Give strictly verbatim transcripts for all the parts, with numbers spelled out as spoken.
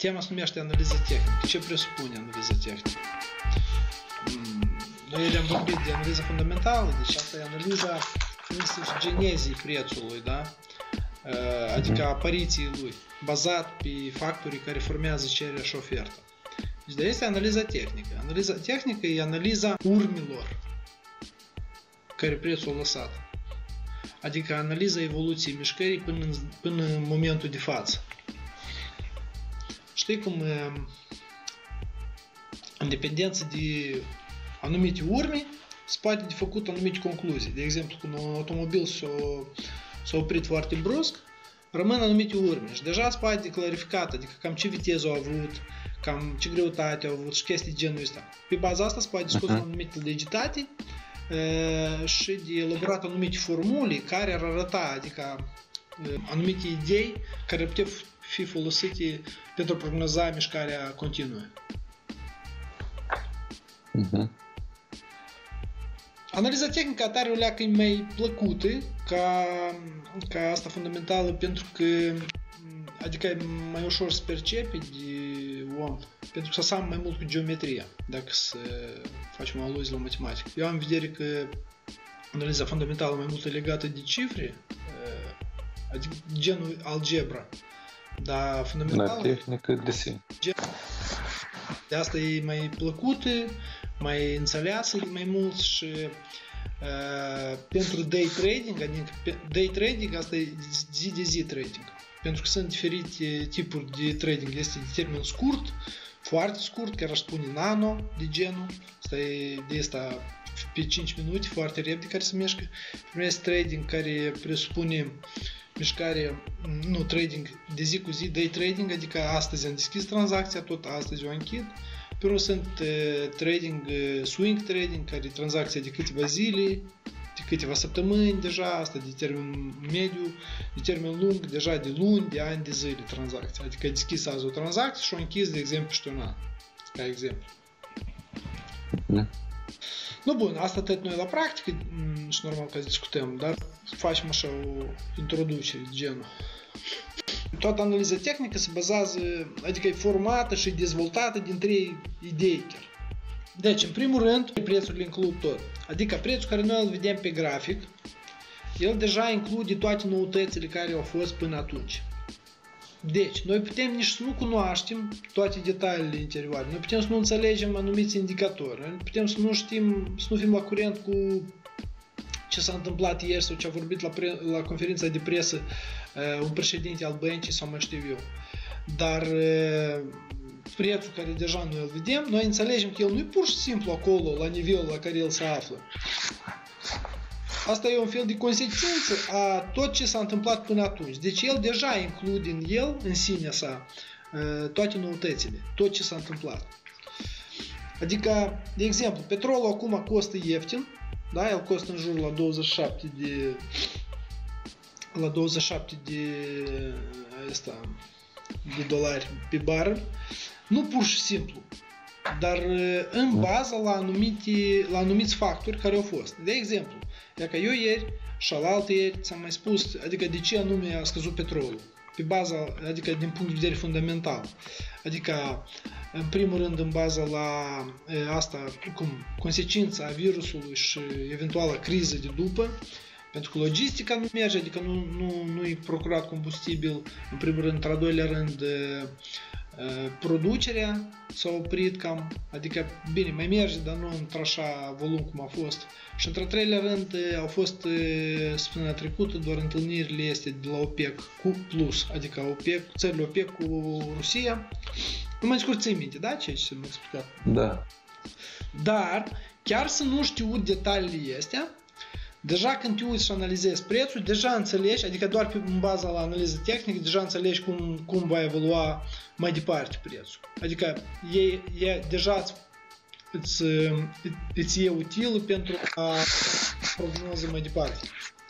Tema se numește analiză tehnică. Ce presupune analiză tehnică? Noi am vorbit de analiză fundamentală, deci asta e analiza genezii prețului, da? Adică apariției lui, bazat pe factorii care formează cererea și oferta. Deci de este analiza tehnică. Analiza tehnică e analiza urmelor care prețul a lăsat. Adică analiza evoluției mișcării până în, până în momentul de față. Știi cum în dependență de anumite urme se poate de făcut anumite concluzii. De exemplu, când un automobil s-a, s-a oprit foarte brusc, rămân anumite urme și deja se poate de clarificat, adică cam ce viteză au avut, cam ce greutate au avut și chestii de genul ăsta. Pe baza asta se poate discuta uh-huh. anumite legitate e, și de elaborat anumite formule care ar arăta, adică e, anumite idei care ar putea fi folosite pentru a prognoza mișcarea continuă. Uh-huh. Analiza tehnică a tare o leacă e mai plăcută ca, ca asta fundamentală pentru că adică e mai ușor să percepe de om pentru că se seamănă mai mult cu geometria dacă să facem o aluzie la matematică. Eu am în vedere că analiza fundamentală mai mult e legată de cifre, adică genul algebra, dar fundamentală da, tehnică de sine. De asta e mai plăcută, mai înțeleasă mai mult și uh, pentru day trading, adică day trading asta e zi de zi trading. Pentru că sunt diferite tipuri de trading. Este de termen scurt, foarte scurt, chiar aș spune nano de genul. Asta e de asta pe cinci minute, foarte repede care se mișcă. Este trading care presupune mișcare, nu trading de zi cu zi, day trading, adică astăzi am deschis tranzacția, tot astăzi o închid. Pe urmă sunt uh, trading, uh, swing trading, care e tranzacția de câteva zile, de câteva săptămâni deja, asta de termen mediu, de termen lung, deja de luni, de ani, de zile tranzacția. Adică ai deschis azi o tranzacție și o închis, de exemplu, și un an, ca exemplu. Mm. Nu bun, asta tot noi la practică și normal că discutăm, dar facem așa o introducere de genul. Toată analiza tehnică se bazează, adică e formată și dezvoltată din trei idei chiar. Deci, în primul rând, prețurile includ tot. Adică prețul care noi îl vedem pe grafic, el deja include toate noutățile care au fost până atunci. Deci, noi putem nici să nu cunoaștem toate detaliile interioare, noi putem să nu înțelegem anumiți indicatori, noi putem să nu știm, să nu fim la curent cu ce s-a întâmplat ieri sau ce a vorbit la, pre, la conferința de presă uh, un președinte al băncii sau mai știu eu. Dar uh, prețul care deja noi îl vedem, noi înțelegem că el nu e pur și simplu acolo, la nivelul la care el se află. Asta e un fel de consecință a tot ce s-a întâmplat până atunci. Deci el deja include în el, în sine sa, uh, toate noutățile, tot ce s-a întâmplat. Adică, de exemplu, petrolul acum costă ieftin, da, el costă în jur la douăzeci și șapte de la douăzeci și șapte de asta, de dolari pe bară, nu pur și simplu, dar în bază la anumite la anumiți factori care au fost. De exemplu, dacă eu ieri și alaltă ieri ți-am mai spus, adică de ce anume a scăzut petrolul, pe baza, adică din punct de vedere fundamental. Adică în primul rând în baza la e, asta, cum consecința virusului și eventuala criză de după, pentru că logistica nu merge, adică nu, nu, nu e procurat combustibil, în primul rând, într-al doilea rând e, e, producerea s-a oprit cam, adică bine, mai merge, dar nu într-așa volum cum a fost. Și într-al treilea rând e, au fost e, săptămâna trecută doar întâlnirile este de la OPEC cu plus, adică OPEC, țările OPEC cu Rusia. Nu mai scurt ții minte, da? Ce ce mi-a explicat? Da. Dar, chiar să nu știu detaliile astea, deja când te uiți și analizezi prețul, deja înțelegi, adică doar pe în baza la analiză tehnică, deja înțelegi cum, cum va evolua mai departe prețul. Adică e, e deja îți, îți e util pentru a prognoza mai departe.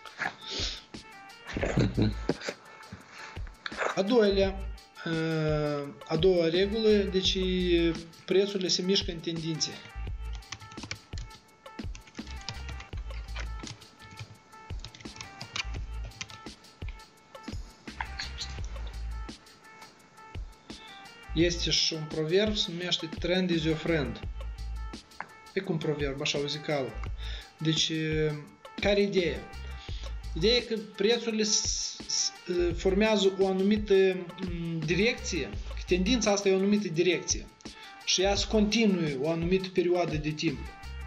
A doilea, a doua regulă, deci prețurile se mișcă în tendințe. Este și un proverb, se numește trend is your friend. E cum proverb, așa, muzicală. Deci, care e ideea? Ideea e că prețurile formează o anumită direcție, că tendința asta e o anumită direcție și ea se continue o anumită perioadă de timp.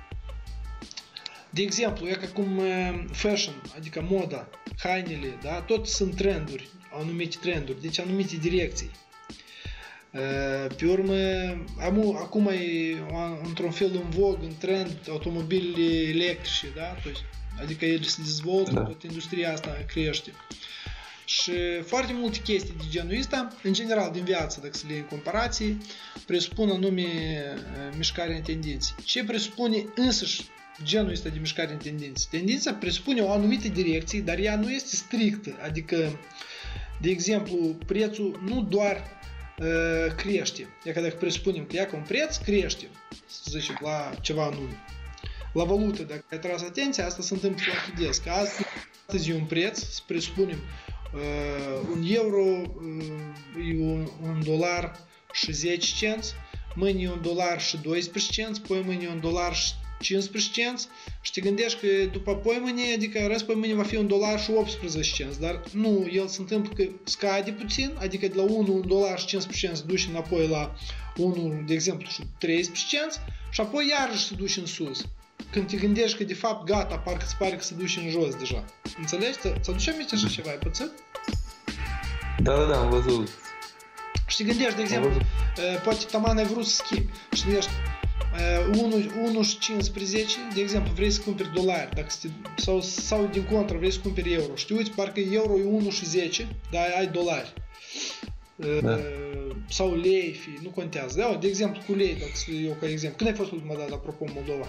De exemplu, e ca cum fashion, adică moda, hainele, da? Tot sunt trenduri, anumite trenduri, deci anumite direcții. Pe urmă, acum e într-un fel în vog, în trend, automobilele electrice, da? Adică ele se dezvoltă, da. Tot industria asta crește. Și foarte multe chestii de genul ăsta, în general din viață, dacă să le iei în comparație, presupun anume mișcare în tendințe. Ce presupune însăși genul ăsta de mișcare în tendințe? Tendința presupune o anumită direcție, dar ea nu este strictă. Adică, de exemplu, prețul nu doar uh, crește. E că dacă presupunem că ea că un preț crește, să zicem, la ceva anume. La valută, dacă ai tras atenția, asta se întâmplă foarte des. Că astăzi e un preț, să presupunem uh, un euro uh, e un, un dolar și zece cenți, mâine e un dolar și doisprezece cenți, poi mâine e un dolar și cincisprezece cenți și te gândești că după poi mâine, adică răspoi mâine va fi un dolar și optsprezece cenți, dar nu, el se întâmplă că scade puțin, adică de la unu un dolar și cincisprezece cenți se duce înapoi la unu, de exemplu, și treisprezece cenți și apoi iarăși se duce în sus. Când te gândești că de fapt gata, parcă îți pare că se duce în jos deja. Înțelegi? Ți-aduce aminte așa ceva? Ai pățit? Da, da, da, am văzut. Și te gândești, de exemplu, poate taman ai vrut să schimbi și te gândești unu virgulă cincisprezece, de exemplu, vrei să cumperi dolari dacă te, sau, sau din contră vrei să cumperi euro și te uiți, parcă euro e unu virgulă zece, dar ai dolari. Da. Sau lei, fi, nu contează. Da? De exemplu, cu lei, dacă să eu ca exemplu. Când ai fost ultima dată, apropo, în Moldova?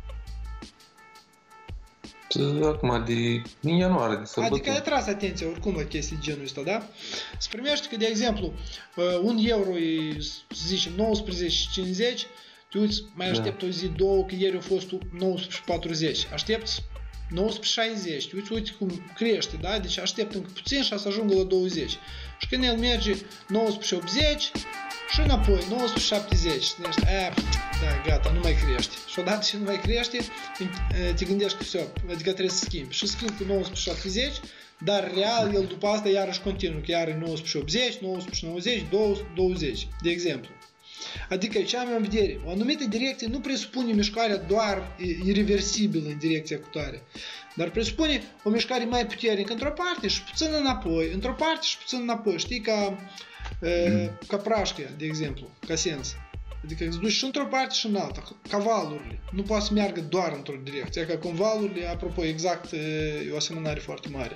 Acum, de în ianuarie, de sărbători. Adică ai tras atenția oricum la chestii de genul ăsta, da? Se primește că, de exemplu, un euro e, să zicem, nouăsprezece cincizeci, te uiți, mai aștept da. O zi, două, că ieri a fost nouăsprezece patruzeci. Aștept nouăsprezece șaizeci, te uiți, uite cum crește, da? Deci aștept încă puțin și să ajungă la douăzeci. Și când el merge nouăsprezece optzeci și înapoi nouăsprezece șaptezeci, și ești, a, da, gata, nu mai crește. Și odată ce nu mai crește, te gândești că все, adică trebuie să schimbi. Și schimbi cu nouăsprezece șaptezeci, dar real el după asta iarăși continuă, că iar e nouăsprezece optzeci, nouăsprezece nouăzeci, douăzeci, de exemplu. Adică ce am în vedere? O anumită direcție nu presupune mișcarea doar irreversibilă în direcția cutare, dar presupune o mișcare mai puternică într-o parte și puțin înapoi, într-o parte și puțin înapoi. Știi, ca, e, ca praștia, de exemplu, ca sens. Adică îți duci și într-o parte și în alta, ca valurile. Nu poate să meargă doar într-o direcție, ca cum valurile, apropo, exact, e o asemănare foarte mare.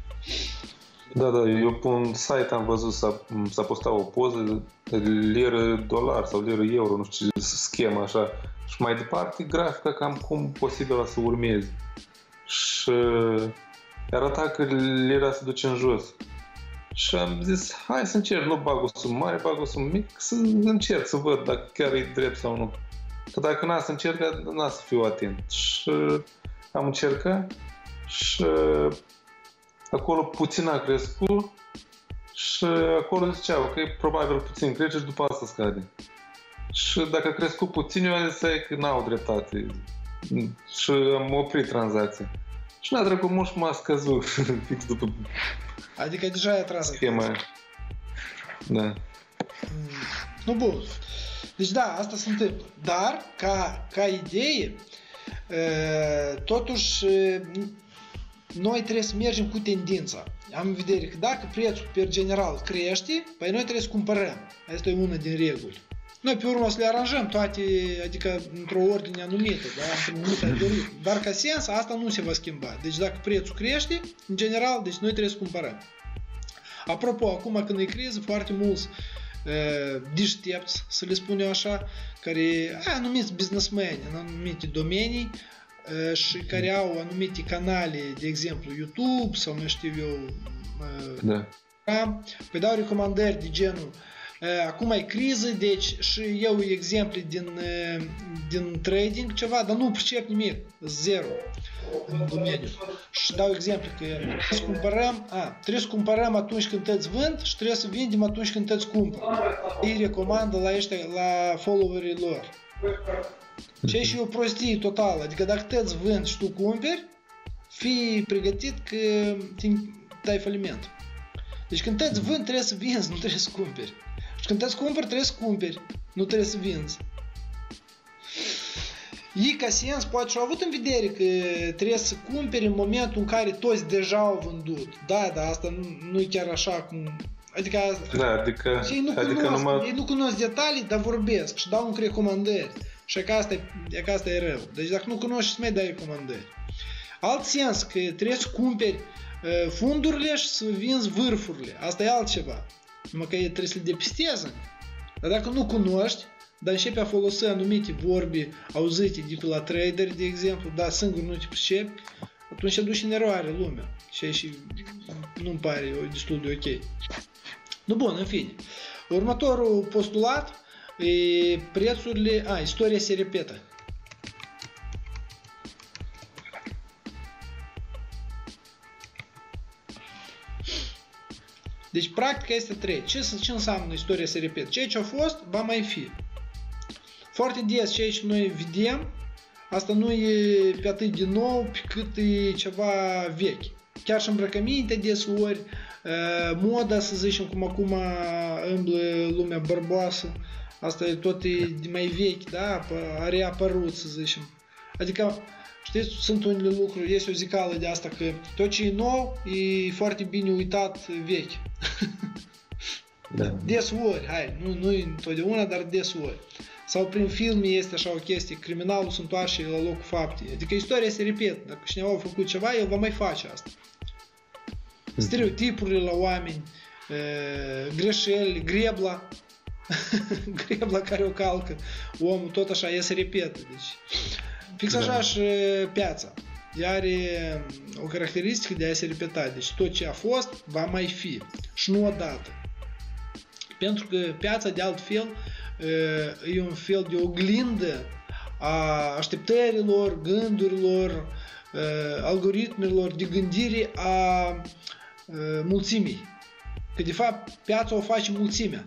Da, da, eu pe un site am văzut s-a, s-a postat o poză de liră-dolar sau liră-euro, nu știu ce schemă așa. Și mai departe grafica cam cum posibil să urmeze. Și arăta că lira se duce în jos. Și am zis, hai să încerc, nu bag o sumă mare, bag o sumă mică, să încerc să văd dacă chiar e drept sau nu. Că dacă n-a să încerc, n-a să fiu atent. Și am încercat și acolo puțin a crescut și acolo ziceau că e probabil puțin crește și după asta scade. Și dacă a crescut puțin, eu am zis că n-au dreptate. Și am oprit tranzacția. Și n-a trecut mult și m-a scăzut fix după. Adică deja ai atras schema. Da. Mm. Nu, bun. Deci da, asta se întâmplă. Dar, ca, ca idee, totuși, noi trebuie să mergem cu tendința. Am în vedere că dacă prețul per general crește, păi noi trebuie să cumpărăm. Asta e una din reguli. Noi pe urmă să le aranjăm toate, adică într-o ordine anumită, da? Într-un anumit algoritm. Dar ca sens, asta nu se va schimba. Deci dacă prețul crește, în general, deci noi trebuie să cumpărăm. Apropo, acum când e criză, foarte mulți uh, deștepți, să le spun eu așa, care a, anumiți businessmeni în anumite domenii uh, și care au anumite canale, de exemplu YouTube sau nu știu eu, uh, da. Păi dau recomandări de genul acum e criză, deci și eu exemple din, din trading ceva, dar nu pricep nimic, zero. în domeniu. Și dau exemplu că trebuie să cumpărăm, a, trebuie să cumpărăm atunci când te-ți vând și trebuie să vindem atunci când te-ți cumpăr. Îi recomandă la ăștia, la followerii lor. Ce și o prostie totală, adică dacă te-ți vând și tu cumperi, fii pregătit că dai faliment. Deci când te-ți vând trebuie să vinzi, nu trebuie să cumperi. Și când te-ți cumperi trebuie să cumperi, nu trebuie să vinzi. Ei, ca sens, poate și-au avut în vedere că trebuie să cumperi în momentul în care toți deja au vândut. Da, dar asta nu e chiar așa cum... Adică, da, adică, ei, nu adică cunosc, numai... ei nu cunosc detalii, dar vorbesc și dau încă recomandări. Și că asta, e, că asta e rău. Deci dacă nu cunoști, să mai dai recomandări. Alt sens, că trebuie să cumperi uh, fundurile și să vinzi vârfurile. Asta e altceva. Numai că ei trebuie să le depisteze. Dar dacă nu cunoști, dar începi a folosi anumite vorbi auzite de pe la trader, de exemplu, dar singur nu te pricepi, atunci aduci în eroare lumea. Și și nu-mi pare destul de ok. Nu, bun, în fine. Următorul postulat e prețurile... A, istoria se repetă. Deci, practica este trei. Ce, ce înseamnă istoria se repetă? Ceea ce a fost, va mai fi. Foarte des ceea ce noi vedem, asta nu e pe atât de nou, pe cât e ceva vechi. Chiar și îmbrăcăminte deseori, moda, să zicem, cum acum îmblă lumea bărboasă, asta e tot e de mai vechi, da? A reapărut, să zicem. Adică, știți, sunt unele lucruri, este o zicală de asta că tot ce e nou e foarte bine uitat vechi. Da. Desori, hai, nu, nu întotdeauna, dar desori. Sau prin filme este așa o chestie, criminalul se întoarce la locul faptei. Adică istoria se repetă, dacă cineva a făcut ceva, el va mai face asta. Stereotipurile la oameni, greșeli, grebla, grebla care o calcă omul, tot așa, ea se repetă. Deci, fix așa da. Și piața. Ea are o caracteristică de a se repeta. Deci tot ce a fost, va mai fi. Și nu odată. Pentru că piața, de altfel, e un fel de oglindă a așteptărilor, gândurilor, algoritmelor de gândire a mulțimii. Că de fapt piața o face mulțimea.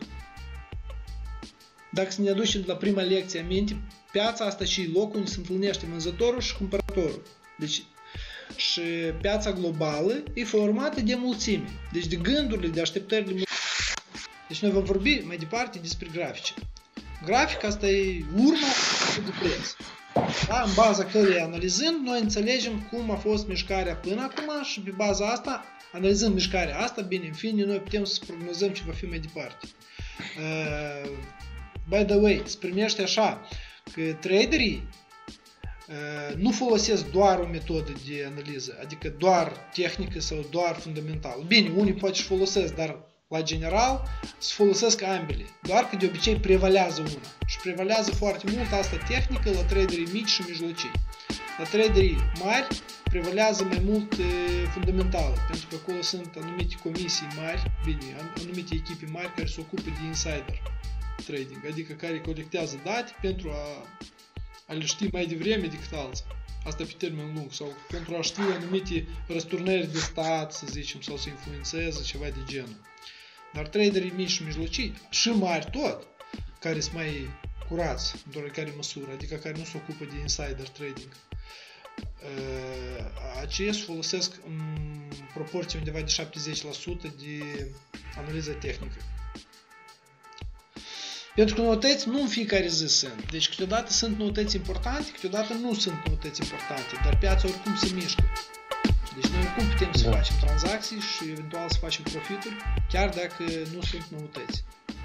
Dacă să ne aducem la prima lecție aminte, piața asta și locul unde se întâlnește vânzătorul și cumpărătorul. Deci și piața globală e formată de mulțime. Deci de gândurile, de așteptările mulțimii. Deci noi vom vorbi mai departe despre grafice. Grafica asta e urma de preț. Da? În baza căreia analizând, noi înțelegem cum a fost mișcarea până acum și pe baza asta, analizând mișcarea asta, bine, în fine, noi putem să prognozăm ce va fi mai departe. Uh, by the way, se primește așa, că traderii uh, nu folosesc doar o metodă de analiză, adică doar tehnică sau doar fundamental. Bine, unii poate și folosesc, dar la general, să folosesc ambele. Doar că de obicei prevalează una. Și prevalează foarte mult asta tehnică la traderii mici și mijlocii. La traderii mari prevalează mai mult e, fundamentală, pentru că acolo sunt anumite comisii mari, bine, anumite echipe mari care se ocupă de insider trading, adică care colectează date pentru a, a le ști mai devreme decât alții. Asta pe termen lung, sau pentru a ști anumite răsturnări de stat, să zicem, sau să influențeze ceva de genul. Dar traderii mici și mijlocii, și mari tot, care sunt mai curați, în oarecare măsură, adică care nu se ocupă de insider trading, aceia folosesc în proporție undeva de șaptezeci la sută de analiză tehnică. Pentru că noutăți nu în fiecare zi sunt. Deci câteodată sunt noutăți importante, câteodată nu sunt noutăți importante, dar piața oricum se mișcă. Deci noi oricum putem să facem tranzacții și eventual să facem profituri, chiar dacă nu sunt noutăți.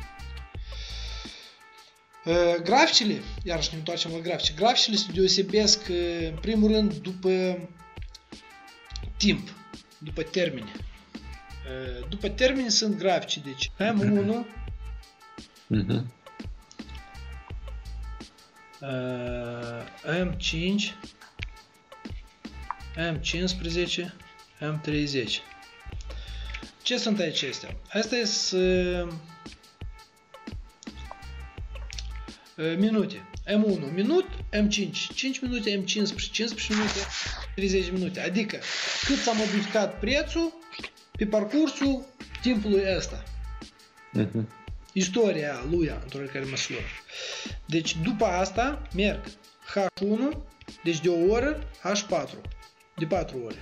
Graficele, iarăși ne întoarcem la grafice, graficele se deosebesc în primul rând după timp, după termeni. După termeni sunt grafice, deci M unu, uh-huh. M cinci, M cincisprezece, M treizeci. Ce sunt acestea? Asta este minute. M unu minut, M cinci cinci minute, M cincisprezece cincisprezece minute, treizeci minute. Adică cât s-a modificat prețul pe parcursul timpului ăsta. Uh-huh. Istoria lui, într-o care măsură. Deci după asta merg H unu, deci de o oră, H patru, de patru ore.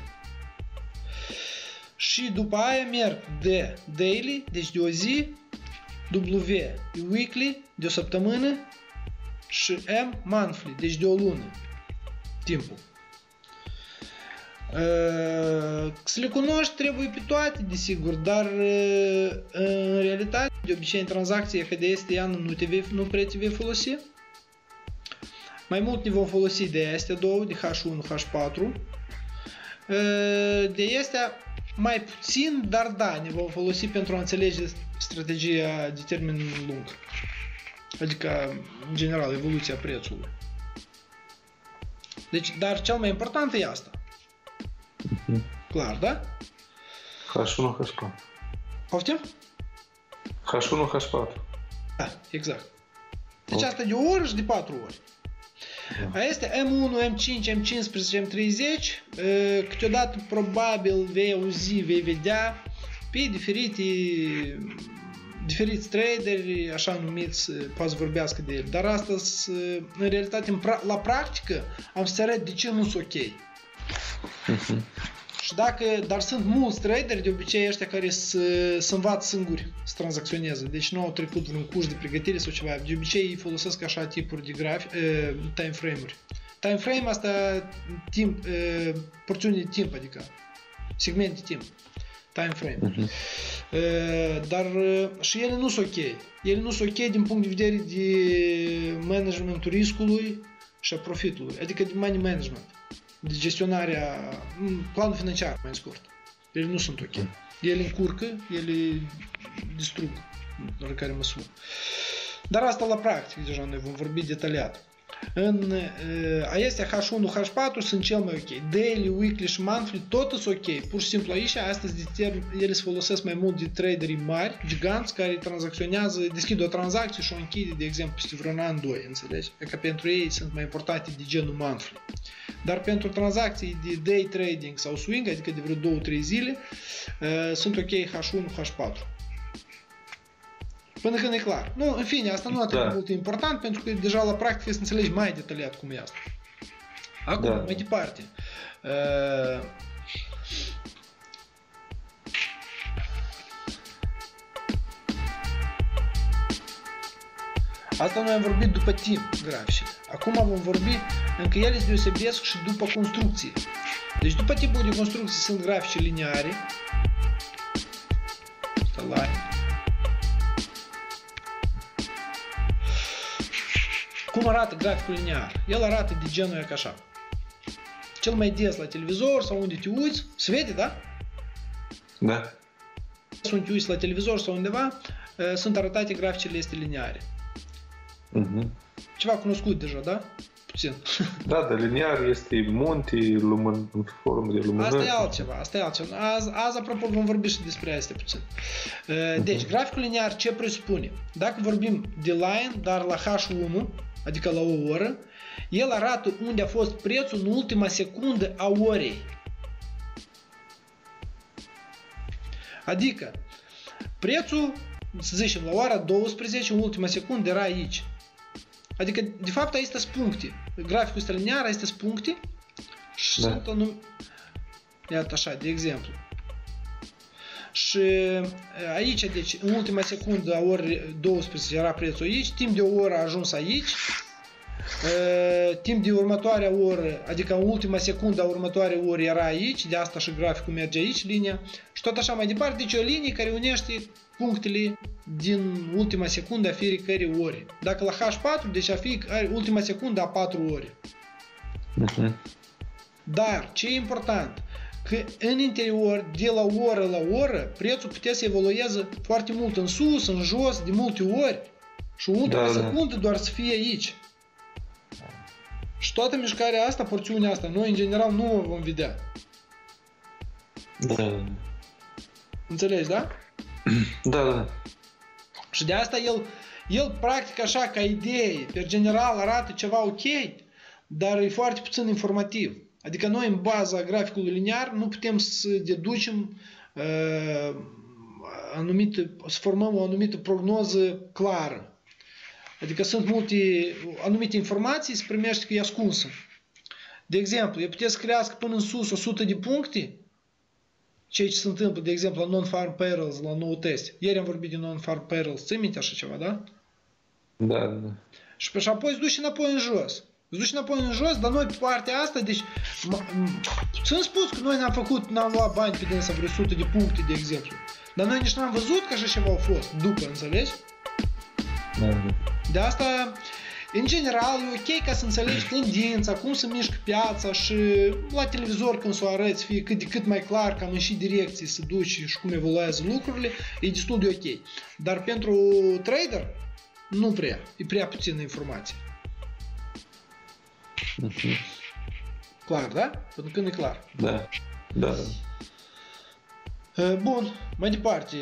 Și după aia merg D, daily, deci de o zi, W, weekly, de o săptămână, și M, monthly, deci de o lună, timpul. Să le cunoști trebuie pe toate, desigur, dar în realitate, de obicei în tranzacție, că de este an nu, te vei, nu prea te vei folosi. Mai mult ne vom folosi de astea două, de H unu, H patru. De astea mai puțin, dar da, ne vom folosi pentru a înțelege strategia de termen lung. Adică, în general, evoluția prețului. Deci, dar cel mai important e asta. Uh-huh. Clar, da? H unu, H patru. Poftim? H unu, H patru. Da, exact. Deci asta de o oră și de patru ori. Da. Este M unu, M cinci, M cincisprezece, M treizeci. Câteodată probabil vei auzi, vei vedea pe diferite diferiți traderi, așa numiți, poate să vorbească de el. Dar astăzi, în realitate, la practică, am să arăt de ce nu sunt ok. Uh-huh. Și dacă, dar sunt mulți traderi, de obicei ăștia care se, se învață singuri să tranzacționeze. Deci nu au trecut vreun curs de pregătire sau ceva. De obicei ei folosesc așa tipuri de grafic, uh, time frame-uri. Time frame asta timp, uh, porțiuni de timp, adică segmente de timp. Time frame. Uh-huh. Uh, dar uh, și ele nu sunt ok. Ele nu sunt ok din punct de vedere de managementul riscului și a profitului. Adică de money management. De gestionarea, planul financiar, mai scurt. Ele nu sunt ok. Ele încurcă, ele distrug, în oricare măsură. Dar asta la practic, deja noi vom vorbi detaliat. În acestea H unu, H patru sunt cel mai ok. Daily, weekly și monthly, tot sunt ok. Pur și simplu aici, astăzi ele se folosesc mai mult de traderii mari, giganți, care tranzacționează, deschid o tranzacție și o închide, de exemplu, peste vreun an, doi, înțelegi? Că pentru ei sunt mai importante de genul monthly. Dar pentru tranzacții de day trading sau swing, adică de vreo două trei zile, sunt ok H unu, H patru. Până când e clar. Nu, în fine, asta nu atât de mult important, pentru că deja la practică să înțelegi mai detaliat cum e asta. Acum, da. Mai departe. Uh, asta noi am vorbit după timp, graficele. Acum vom vorbi, încă ele se deosebesc și după construcție. Deci după tipul de construcție sunt grafice lineare. Line. Cum arată graficul linear? El arată de genul ca așa. Cel mai des la televizor sau unde te uiți, se vede, da? Da. Sunt te uiți la televizor sau undeva, sunt arătate graficele este lineare. Uh-huh. Ceva cunoscut deja, da? Puțin. Da, dar linear este munte, lumân, în formă de lumânări. Asta e altceva, asta e altceva. Azi, azi, apropo, vom vorbi și despre asta puțin. Deci, uh-huh. Graficul linear ce presupune? Dacă vorbim de line, dar la H unu, adică la o oră, el arată unde a fost prețul în ultima secundă a orei. Adică, prețul, să zicem, la ora douăsprezece, în ultima secundă, era aici. Adică, de fapt, aici sunt puncte. Graficul ăsta linear, aici sunt puncte și da. Sunt anum... Iată așa, de exemplu. Și aici, deci, în ultima secundă a orei douăsprezece era prețul aici, timp de o oră a ajuns aici, uh, timp de următoarea oră, adică în ultima secundă a următoarei ore era aici, de asta și graficul merge aici, linia, și tot așa mai departe, deci o linie care unește punctele din ultima secundă a fiecărei ore. Dacă la H patru, deci a fi ultima secundă a patru ore. Uh-huh. Dar, ce e important? Că în interior, de la oră la oră, prețul putea să evolueze foarte mult în sus, în jos, de multe ori. Și o ultimă da, secundă da. Doar să fie aici. Și toată mișcarea asta, porțiunea asta, noi în general nu o vom vedea. Da. Înțelegi, da? Da, da. Și de asta el, El, practic, așa, ca idee, pe general, arată ceva ok, dar e foarte puțin informativ. Adică noi, în baza graficului liniar, nu putem să deducem uh, anumite, să formăm o anumită prognoză clară. Adică sunt multe, anumite informații, se primește că e ascunsă. De exemplu, e putea să crească până în sus o sută de puncte, ceea ce se întâmplă, de exemplu, la non-farm payrolls, la nou test. Ieri am vorbit de non-farm payrolls, ții minte așa ceva, da? Da, da. Și, și apoi îți duci înapoi în jos. Îți duci înapoi în jos, dar noi pe partea asta, deci, ți-am spus că noi n-am făcut, n-am luat bani pe dânsa vreo o sută de puncte, de exemplu. Dar noi nici n-am văzut că așa ceva au fost, după, înțelegi? Da, da. De asta, în general, e ok ca să înțelegi tendința, cum se mișcă piața și la televizor când s-o arăți, fie cât de cât mai clar, cam în și direcții se duci și cum evoluează lucrurile, e destul de ok. Dar pentru trader, nu prea, e prea puțină informație. Uh-huh. Clar, da? Până când e clar. Da, da. Bun, mai departe.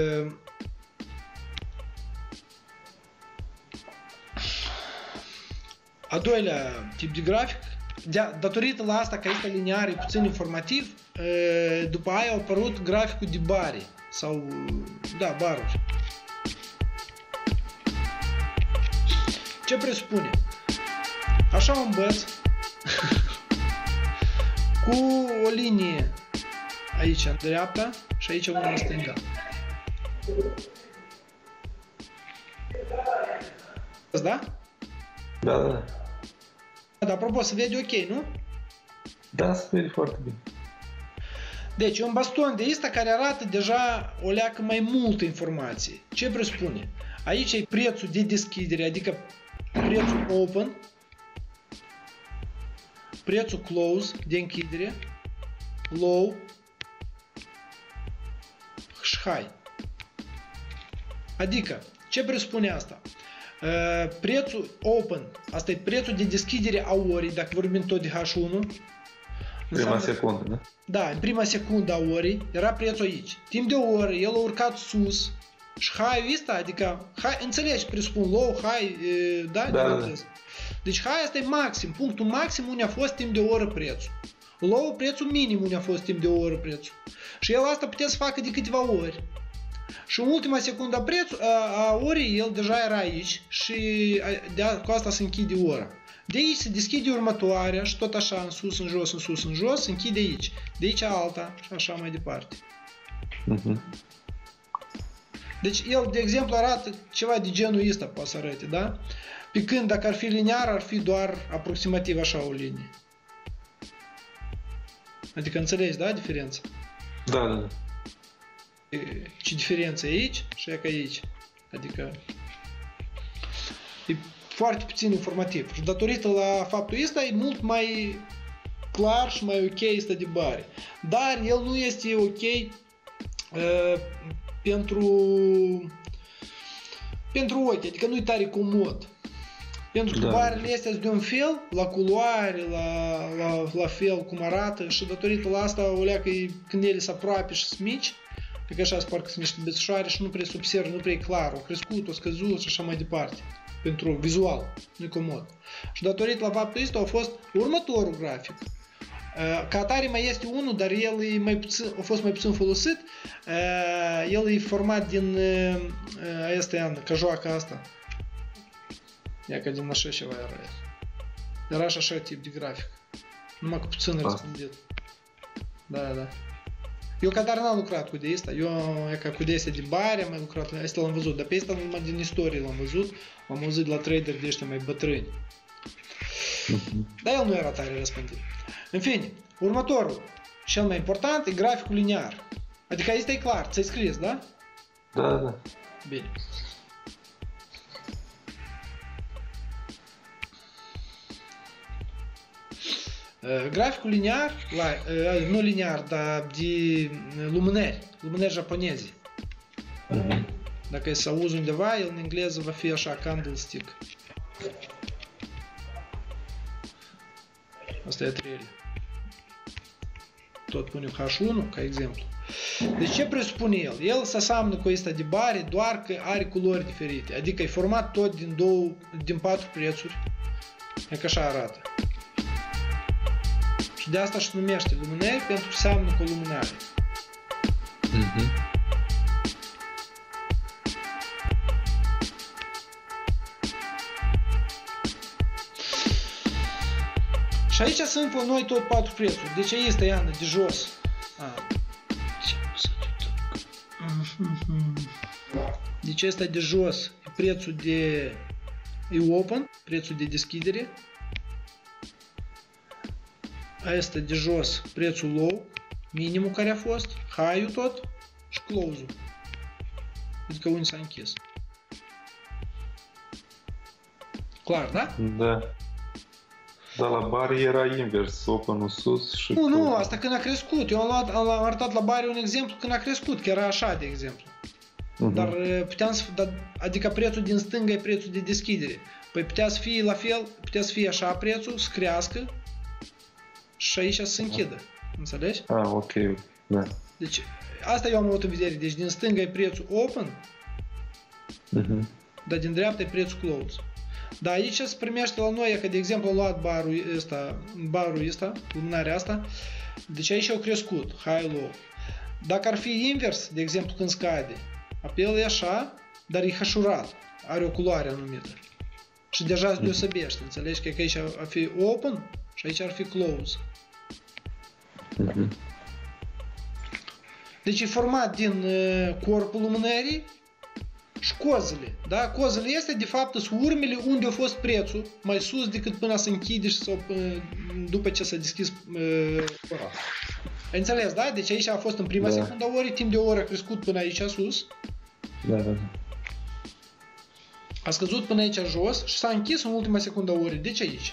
A doilea tip de grafic, datorită la asta că este liniar, e puțin informativ, după aia a apărut graficul de bare sau, da, baruri. Ce presupune? Așa o învăț cu o linie aici în dreapta și aici una în stânga. Da? Da, da. Dar apropo, se vede ok, nu? Da, se vede foarte bine. Deci, e un baston de ăsta care arată deja o leacă mai multă informație. Ce presupune? Aici e prețul de deschidere, adică prețul open, prețul close, de închidere, low și high. Adică, ce presupune asta? Uh, prețul open, asta e prețul de deschidere a orei, dacă vorbim tot de H unu. Prima secundă, da? Da, în prima secundă a orei era prețul aici. Timp de o oră, el a urcat sus și high-ul ăsta, adică, high, înțelegi, presupun low, high, e, da? Da, da. Deci high asta e maxim, punctul maxim unde a fost timp de o oră prețul. Low, prețul minim unde a fost timp de o oră prețul. Și el asta putea să facă de câteva ori. Și în ultima secundă a, prețul, a, a orii, el deja era aici și de, cu asta se închide ora. De aici se deschide următoarea și tot așa, în sus, în jos, în sus, în jos, se închide aici. De aici alta și așa mai departe. Uh-huh. Deci el, de exemplu, arată ceva de genul ăsta, poate să arate, da? Pe când dacă ar fi liniar, ar fi doar aproximativ așa o linie. Adică înțelegi, da, diferența? Da, da. Ce diferență e aici și e ca aici. Adică e foarte puțin informativ. Și datorită la faptul ăsta e mult mai clar și mai ok ăsta de bare. Dar el nu este ok uh, pentru pentru ochi, adică nu e tare comod. Pentru că da. Barele astea sunt de un fel, la culoare, la, la, la fel cum arată și datorită la asta o leacă când ele se aproape și sunt mici, că așa parcă sunt niște bețușoare și nu prea se observă, nu prea e clar, o crescut, o scăzut și așa mai departe. Pentru vizual, nu e comod. Și datorită la faptul ăsta a fost următorul grafic. Ca atare mai este unul, dar el e mai puțin, a fost mai puțin folosit. El e format din asta, ca joaca asta. Ia că din așa ceva era. Era și așa tip de grafic. Numai că puțin răspândit. Da, da. Eu ca dar n-am lucrat cu de asta. Eu ca cu de astea de bare am mai lucrat. Asta l-am văzut. Dar pe asta numai din istorie l-am văzut. Am auzit la trader de ăștia mai bătrâni. Dar el nu era tare răspândit. În fine, următorul, cel mai important, e graficul liniar. Adică asta e clar, ți-ai scris, da? Da, da. Bine. Graficul liniar, la, nu liniar, dar de lumânări, lumânări japonezi. Uh-huh. Dacă e să auzi undeva, el în engleză va fi așa, candlestick. Asta e trei. Tot punem H unu ca exemplu. Deci ce presupune el? El se aseamnă cu ăsta de bare, doar că are culori diferite. Adică e format tot din două, din patru prețuri. E că așa arată. Și de asta și numește lumânări, pentru că seamănă cu lumânare. Mhm. Și aici sunt la noi tot patru prețuri. Deci aici este Iana de jos. A. Deci ăsta de jos e prețul de e open, prețul de deschidere. Ăsta de jos prețul low, minimul care a fost, high-ul tot și close-ul. Adică unde s-a închis. Clar, da? Da. Dar la bar era invers, open-ul sus și... Nu, nu, asta când a crescut. Eu am, luat, am arătat la bare un exemplu când a crescut, că era așa, de exemplu. Uh-huh. Dar puteam să... Adică prețul din stânga e prețul de deschidere. Păi putea să fie la fel, putea să fie așa prețul, să crească și aici să se închidă. Înțelegi? Ah, ok, da. Deci, asta eu am avut în vedere. Deci din stânga e prețul open, Uh-huh. dar din dreapta e prețul close. Dar aici se primește la noi, că de exemplu am luat barul ăsta, barul ăsta, lumânarea asta, deci aici au crescut, high-low. Dacă ar fi invers, de exemplu când scade, apel e așa, dar e hășurat, are o culoare anumită. Și deja se deosebește, înțelegi? Că aici ar fi open și aici ar fi close. Uh-huh. Deci e format din uh, corpul lumânării și cozele, da? Cozele este de fapt sunt urmele unde a fost prețul mai sus decât până să închide și sau, după ce s-a deschis uh, ora. Ai înțeles, da? Deci aici a fost în prima da. secundă ori, timp de o oră a crescut până aici sus. Da, da, da. A scăzut până aici jos și s-a închis în ultima secundă ori. Deci aici.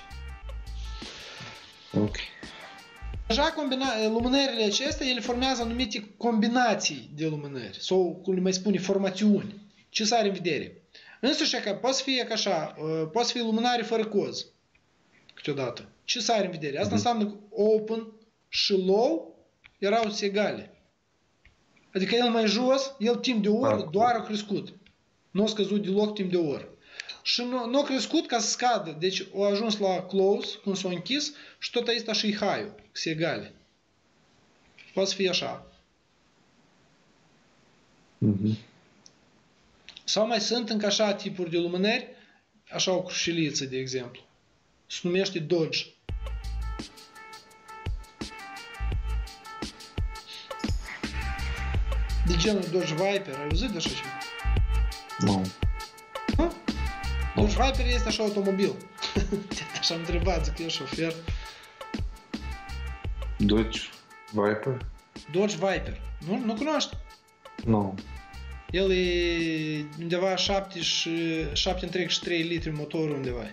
Ok. Deja combina- lumânările acestea, ele formează anumite combinații de lumânări sau, cum le mai spune, formațiuni. Ce să are în vedere? Însuși că poate fi ca așa, poate fi lumânare fără coz câteodată. Ce să are în vedere? Asta înseamnă că open și low erau egale. Adică el mai jos, el timp de oră doar a crescut. Nu a scăzut deloc timp de oră. Și nu, nu a crescut ca să scadă. Deci a ajuns la close, când s-a închis, și tot aici și high-ul, că se egale. Poate fi așa. Mhm. Sau mai sunt încă așa tipuri de lumânări, așa o crușeliță, de exemplu. Se numește Dodge. De genul Dodge Viper. Ai auzit de așa ceva? Nu. Nu? Dodge Viper este așa automobil. Așa am întrebat, zic eu șofer. Dodge Viper? Dodge Viper. Nu, nu cunoști? Nu. El e undeva șapte virgulă trei litri motorul undeva.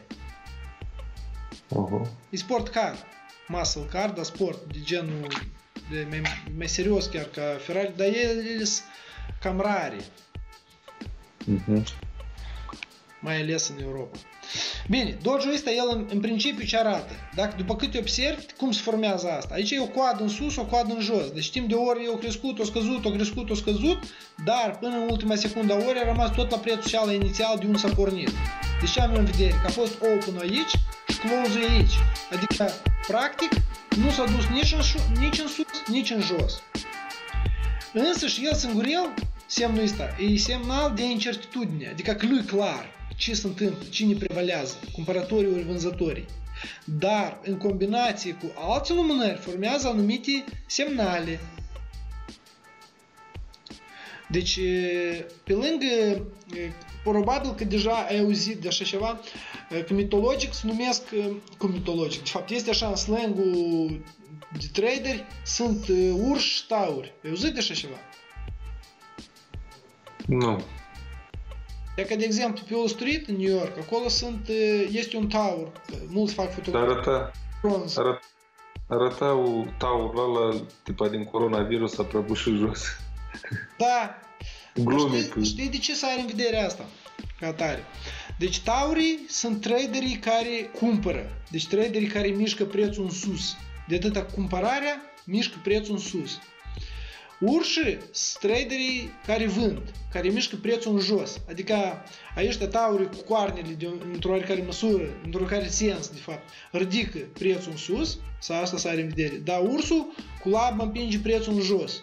Oho. E sport car. Muscle car, dar sport. De genul de mai, mai serios chiar ca Ferrari. Dar ele sunt cam rare. Mhm. Mai ales în Europa. Bine, Dodge-ul ăsta, el în, în principiu ce arată? Dacă după cât observi, cum se formează asta? Aici e o coadă în sus, o coadă în jos. Deci timp de ori e crescut, o scăzut, o crescut, o scăzut, dar până în ultima secundă a ori a rămas tot la prețul cel inițial de unde s-a pornit. Deci ce am în vedere? Că a fost open aici și close aici. Adică, practic, nu s-a dus nici în, nici în sus, nici în jos. Însă și el singurel, semnul ăsta, e semnal de incertitudine. Adică că lui clar ce se întâmplă, cine prevalează, cumpărătorii ori vânzătorii. Dar, în combinație cu alte lumânări, formează anumite semnale. Deci, pe lângă, probabil că deja ai auzit de așa ceva, că mitologic se numesc, cum mitologic, de fapt este așa în slangul de traderi, sunt urși și tauri. Ai auzit de așa ceva? Nu. E ca de exemplu pe Wall Street în New York, acolo sunt, este un taur, mulți fac fotografii. Arăta, arăta, arătau taurul ăla, tipa din coronavirus, a prăbușit jos. Da. Glumic. Știi, știi de ce să ai în vedere asta? Ca tare. Deci taurii sunt traderii care cumpără. Deci traderii care mișcă prețul în sus. De atâta cumpărarea, mișcă prețul în sus. Urșii sunt traderii care vând, care mișcă prețul în jos. Adică aici taurii cu coarnele de, într-o oarecare măsură, într-o oarecare sens, de fapt, ridică prețul în sus, sau asta să are în vedere. Dar ursul cu labă împinge prețul în jos.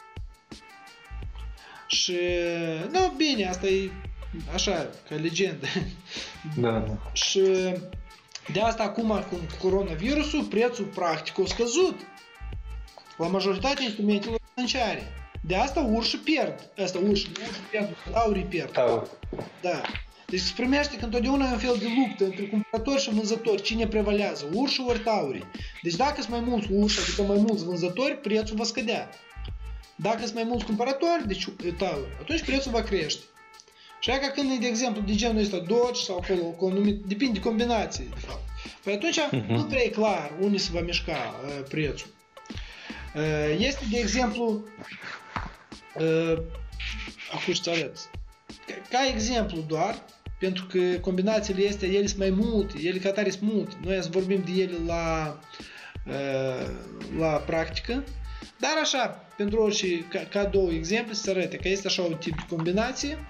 Și, nu, bine, asta e așa, ca legendă. Da, da. Și de asta acum cu coronavirusul, prețul practic a scăzut la majoritatea instrumentelor financiare. De asta urșii pierd. Asta urșii, urșii pierd, taurii pierd. Tauri. Da. Deci se primește că întotdeauna e un fel de luptă între cumpărători și vânzători. Cine prevalează? Urșii ori taurii. Deci dacă sunt mai mulți urși, adică mai mulți vânzători, prețul va scădea. Dacă sunt mai mulți cumpărători, deci tauri, atunci prețul va crește. Și aia ca când e, de exemplu, de genul ăsta Dodge sau acolo, depinde de combinații, de fapt. Păi atunci uh-huh. nu prea e clar unde se va mișca uh, prețul. Uh, este, de exemplu, uh, acum să arăt, ca, ca exemplu doar, pentru că combinațiile astea, ele sunt mai multe, ele ca tare sunt multe. Noi să vorbim de ele la, uh, la practică, dar așa, pentru orice, ca, ca două exemple, să arate că este așa un tip de combinație,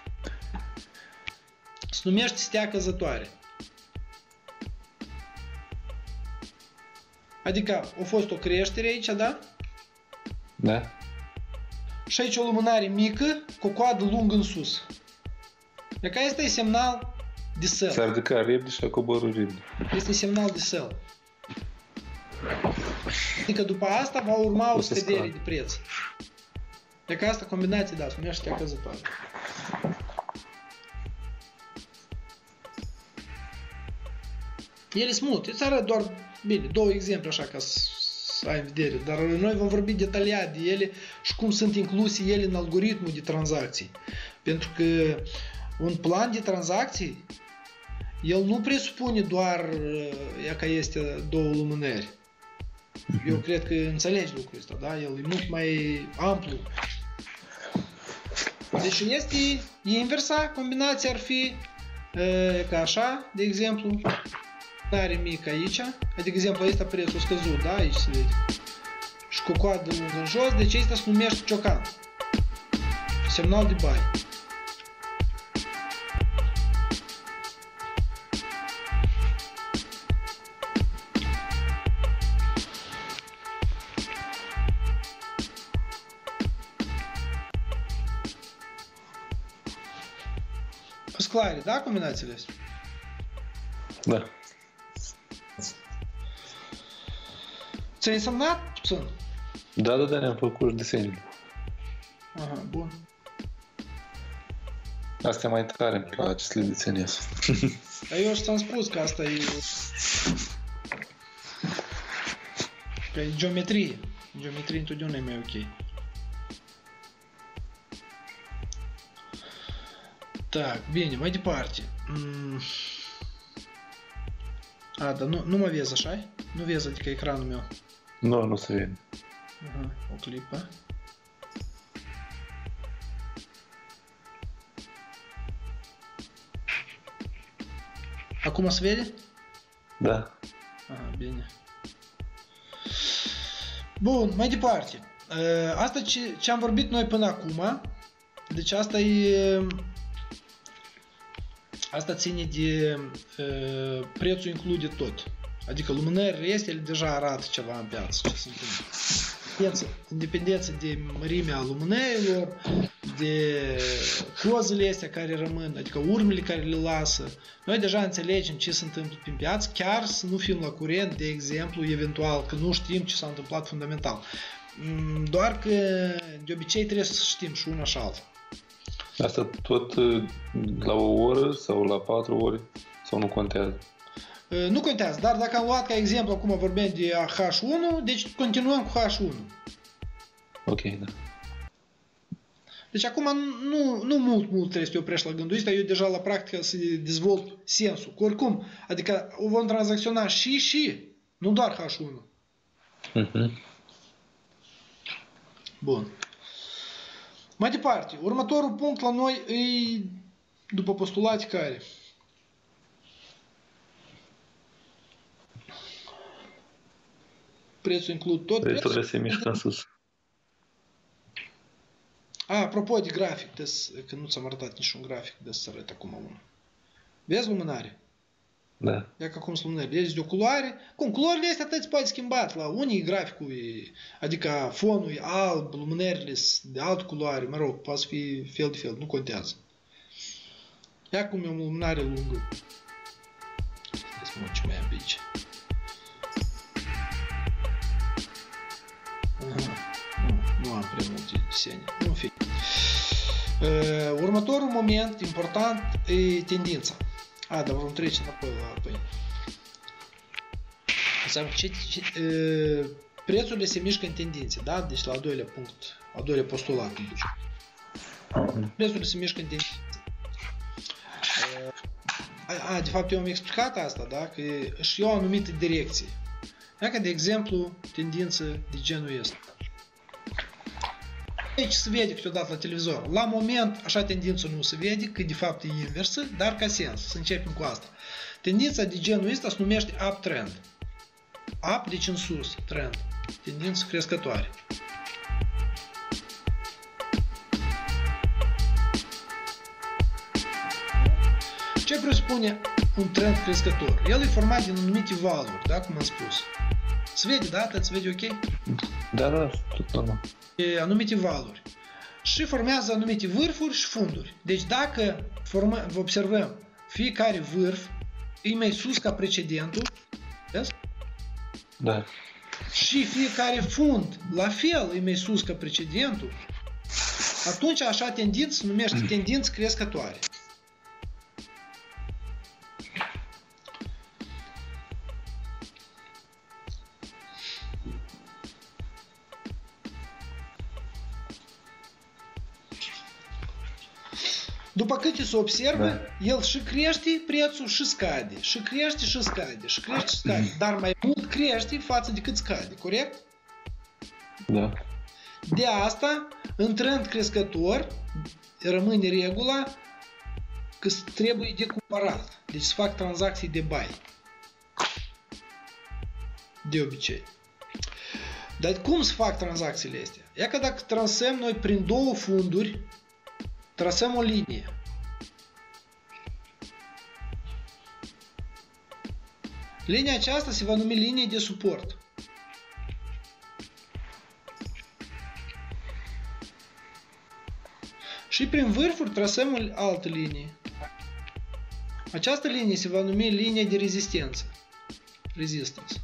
se numește stea căzătoare. Adică a fost o creștere aici, da? Da. Și aici o lumânare mică cu o coadă lungă în sus. Deci asta e semnal de sell. S-a ridicat repede și a coborât repede. Este semnal de sell. Adică după asta va urma o scădere de preț. Deci asta combinație, da, se numește stea căzătoare. Ele sunt multe. Îți arăt doar, bine, două exemple așa ca să ai în vedere. Dar noi vom vorbi detaliat de ele și cum sunt incluse ele în algoritmul de tranzacții. Pentru că un plan de tranzacții, el nu presupune doar ea că este două lumânări. Eu cred că înțelegi lucrul ăsta, da? El e mult mai amplu. Deci este, e inversa, combinația ar fi e, ca așa, de exemplu, are mic aici, adică exemplu ăsta prețul scăzut, da? Aici se vede. Și cu coadă lungă în jos, deci ăsta se numește ciocan. Semnal de buy. Sunt clare, da, combinațiile astea? Da. Ți-ai însemnat puțin? Da, da, da, ne-am făcut și desenul. Aha, bun. Astea mai tare îmi place să le desenez. Dar eu ți-am spus că asta e... că e geometrie. Geometrie întotdeauna e mai ok. Так, bine, mai departe. Mm. A, dar nu, nu mă vezi așa? Nu vezi, adică ecranul meu. Nu, nu se vede. Aha, o clipă. Acum se vede? Da. Aha, bine. Bun, mai departe. Asta ce, ce am vorbit noi până acum, deci asta e... Asta ține de uh, prețul include tot. Adică lumânările este, ele deja arată ceva în piață, ce se întâmplă. Independență de mărimea lumânărilor, de cozele astea care rămân, adică urmele care le lasă. Noi deja înțelegem ce se întâmplă pe piață, chiar să nu fim la curent, de exemplu, eventual, că nu știm ce s-a întâmplat fundamental. Doar că de obicei trebuie să știm și una și alta. Asta tot la o oră sau la patru ore? Sau nu contează? Nu contează, dar dacă am luat ca exemplu, acum vorbim de H unu, deci continuăm cu H unu. Ok, da. Deci acum nu, nu mult, mult trebuie să te oprești la gândul ăsta, eu deja la practică să dezvolt sensul. Că oricum, adică o vom tranzacționa și și, nu doar H unu. Uh-huh. Bun. Mai departe, următorul punct la noi e, după postulate care? Prețul includ tot prețul. prețul? Se mișcă în sus. apropo de grafic, des, că nu ți-am arătat niciun grafic, de să arăt acum unul. Vezi lumânare? Da. Ia că acum sunt lumânări. Ești de o culoare. Cum? Culorile astea atât poate schimbat. La unii graficul e, adică fonul e alb, lumânările sunt de altă culoare, mă rog, poate fi fel de fel, nu contează. Ia cum e o lumânare lungă. Stai să mă ce mai am pe aici. Aha. Nu, nu am prea multe desene. Nu fi. Uh, următorul moment important e tendința. A, dar vom trece înapoi la pâine. Înseamnă ce, ce, uh, prețurile se mișcă în tendințe, da? Deci la al doilea punct, al doilea postulat. Prețurile se mișcă în tendințe. Uh, a, de fapt eu am explicat asta, da? Că și eu o anumită direcție. Dacă, de exemplu, tendință de genul ăsta. Aici se vede câteodată la televizor. La moment, așa tendința nu se vede, că de fapt e inversă, dar ca sens. Să începem cu asta. Tendința de genul ăsta se numește uptrend. Up, deci în sus, trend. Tendință crescătoare. Ce presupune un trend crescător? El e format din anumite valuri, da, cum am spus. Se vede, da? Se vede ok? Da, da, tot normal. Anumite valuri. Și formează anumite vârfuri și funduri. Deci dacă formă, observăm fiecare vârf e mai sus ca precedentul, vezi? Da. Și fiecare fund la fel e mai sus ca precedentul, atunci așa tendință se numește tendință crescătoare. După câte se observă, da. El și crește prețul și scade, și crește și scade, și crește și scade, dar mai mult crește față de cât scade, corect? Da. De asta, în trend crescător, rămâne regula că trebuie de cumpărat, deci se fac tranzacții de buy. De obicei. Dar cum se fac tranzacțiile astea? Ia că dacă trasăm noi prin două funduri, trasăm o linie. Linia aceasta se va numi linie de suport. Și prin vârfuri trasăm o altă linie. Această linie se va numi linie de rezistență. Resistance.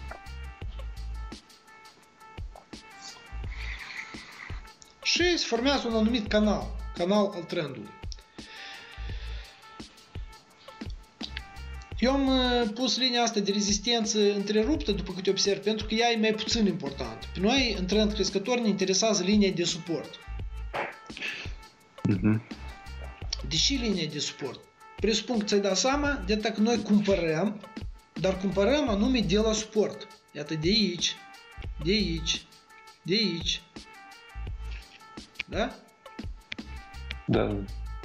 Și se formează un anumit canal. Canal al trendului. Eu am pus linia asta de rezistență întreruptă după câte observ, pentru că ea e mai puțin important. Pe noi, în trend crescător, ne interesează linia de suport. Mm-hmm. De ce linia de suport? Presupun că ți-ai dat seama de că noi cumpărăm, dar cumpărăm anume de la suport. Iată, de aici, de aici, de aici. Da? Da.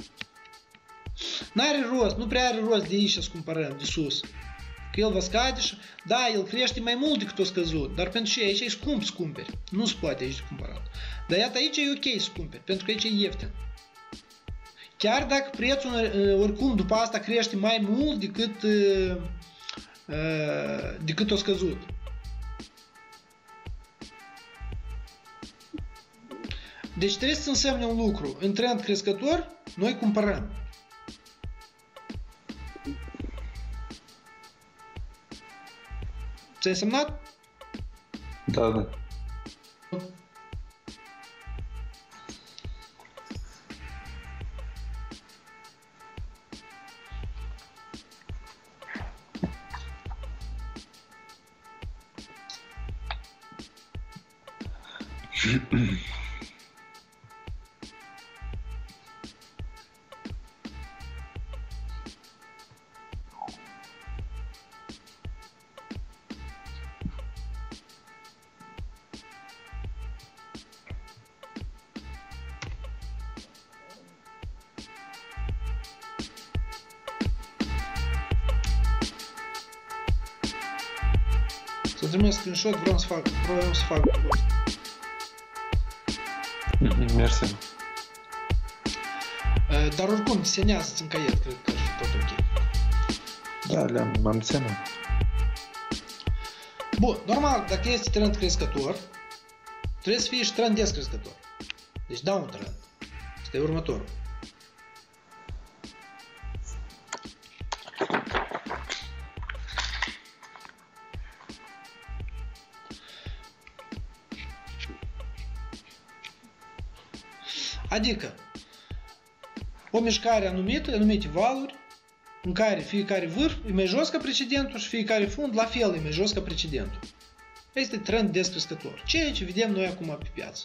N-are rost, nu prea are rost de aici să cumpărăm, de sus. Că el va scade și, da, el crește mai mult decât o scăzut, dar pentru ce aici e scump să cumperi. Nu se poate aici de cumpărat. Dar iată, aici e ok să cumperi, pentru că aici e ieftin. Chiar dacă prețul, oricum, după asta crește mai mult decât, decât o scăzut. Deci trebuie să însemne un lucru. În trend crescător, noi cumpărăm. Ți-ai însemnat? Da, da. Să trimis screenshot, vreau să fac, vreau să fac. Mersi. Dar oricum, desenează-ți în caiet, cred că ar fi tot ok. Da, le-am am desenat. Bun, normal, dacă este trend crescător, trebuie să fie și trend descrescător. Deci down trend. Asta e următorul. Adică, o mișcare anumită, anumite valuri, în care fiecare vârf e mai jos ca precedentul și fiecare fund la fel e mai jos ca precedentul. Este trend descrescător. Ceea ce vedem noi acum pe piață.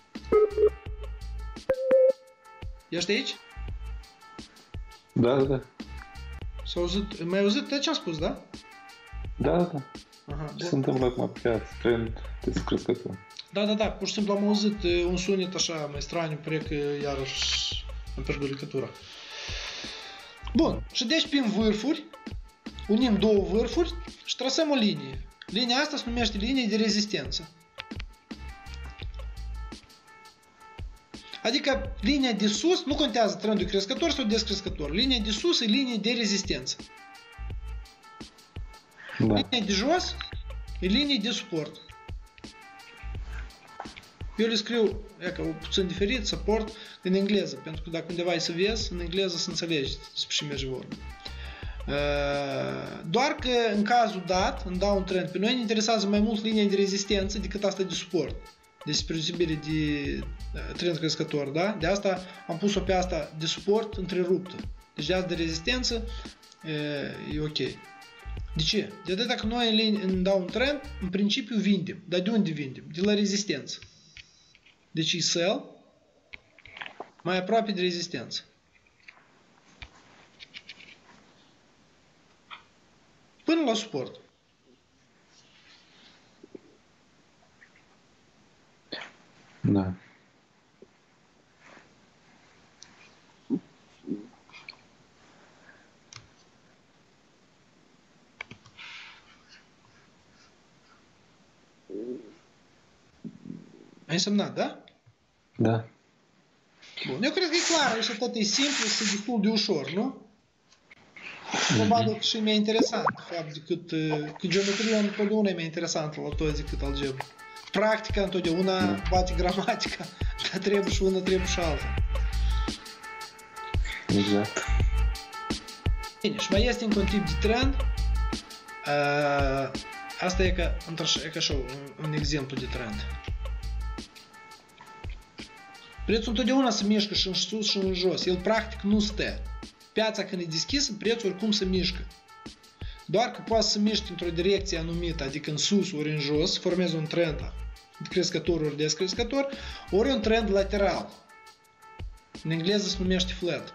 Ești aici? Da, da, da. S-a auzit, mai auzit tot ce am spus, da? Da, da, da. Aha, Ce se întâmplă acum pe piață? Trend descrescător. Da, da, da, pur și simplu am auzit un sunet așa mai straniu, pare că iarăși am pierdut legătura. Bun, și deci prin vârfuri, unim două vârfuri și trasăm o linie. Linia asta se numește linie de rezistență. Adică linia de sus, nu contează trendul crescător sau descrescător, linia de sus e linie de rezistență. Da. Linia de jos e linie de suport. Eu le scriu, e ca puțin diferit, support, în engleză, pentru că dacă undeva ai să vezi, în engleză să înțelegi despre ce merge vorba. Doar că în cazul dat, în downtrend, pe noi ne interesează mai mult linia de rezistență decât asta de suport. Deci spre deosebire de trend crescător, da? De asta am pus-o pe asta de suport întreruptă. Deci de asta de rezistență e ok. De ce? De atât dacă noi în downtrend, în principiu vindem. Dar de unde vindem? De la rezistență. Deci e sell mai aproape de rezistență. Până la suport. Da. Ai însemnat, da? Da. Bun, eu cred că e clar, și tot e simplu, și destul de ușor, nu? Probabil că și mi-e interesant, de fapt, decât că geometria întotdeauna e mai interesantă la toți decât algebra. Practica întotdeauna bate gramatica, dar trebuie și una, trebuie și alta. Exact. Bine, și mai este încă un tip de trend. Asta e ca, e ca așa un exemplu de trend. Prețul întotdeauna se mișcă și în sus și în jos. El practic nu stă. Piața când e deschisă, prețul oricum se mișcă. Doar că poate să se miște într-o direcție anumită, adică în sus ori în jos, formeze un trend crescător ori descrescător, ori un trend lateral. În engleză se numește flat.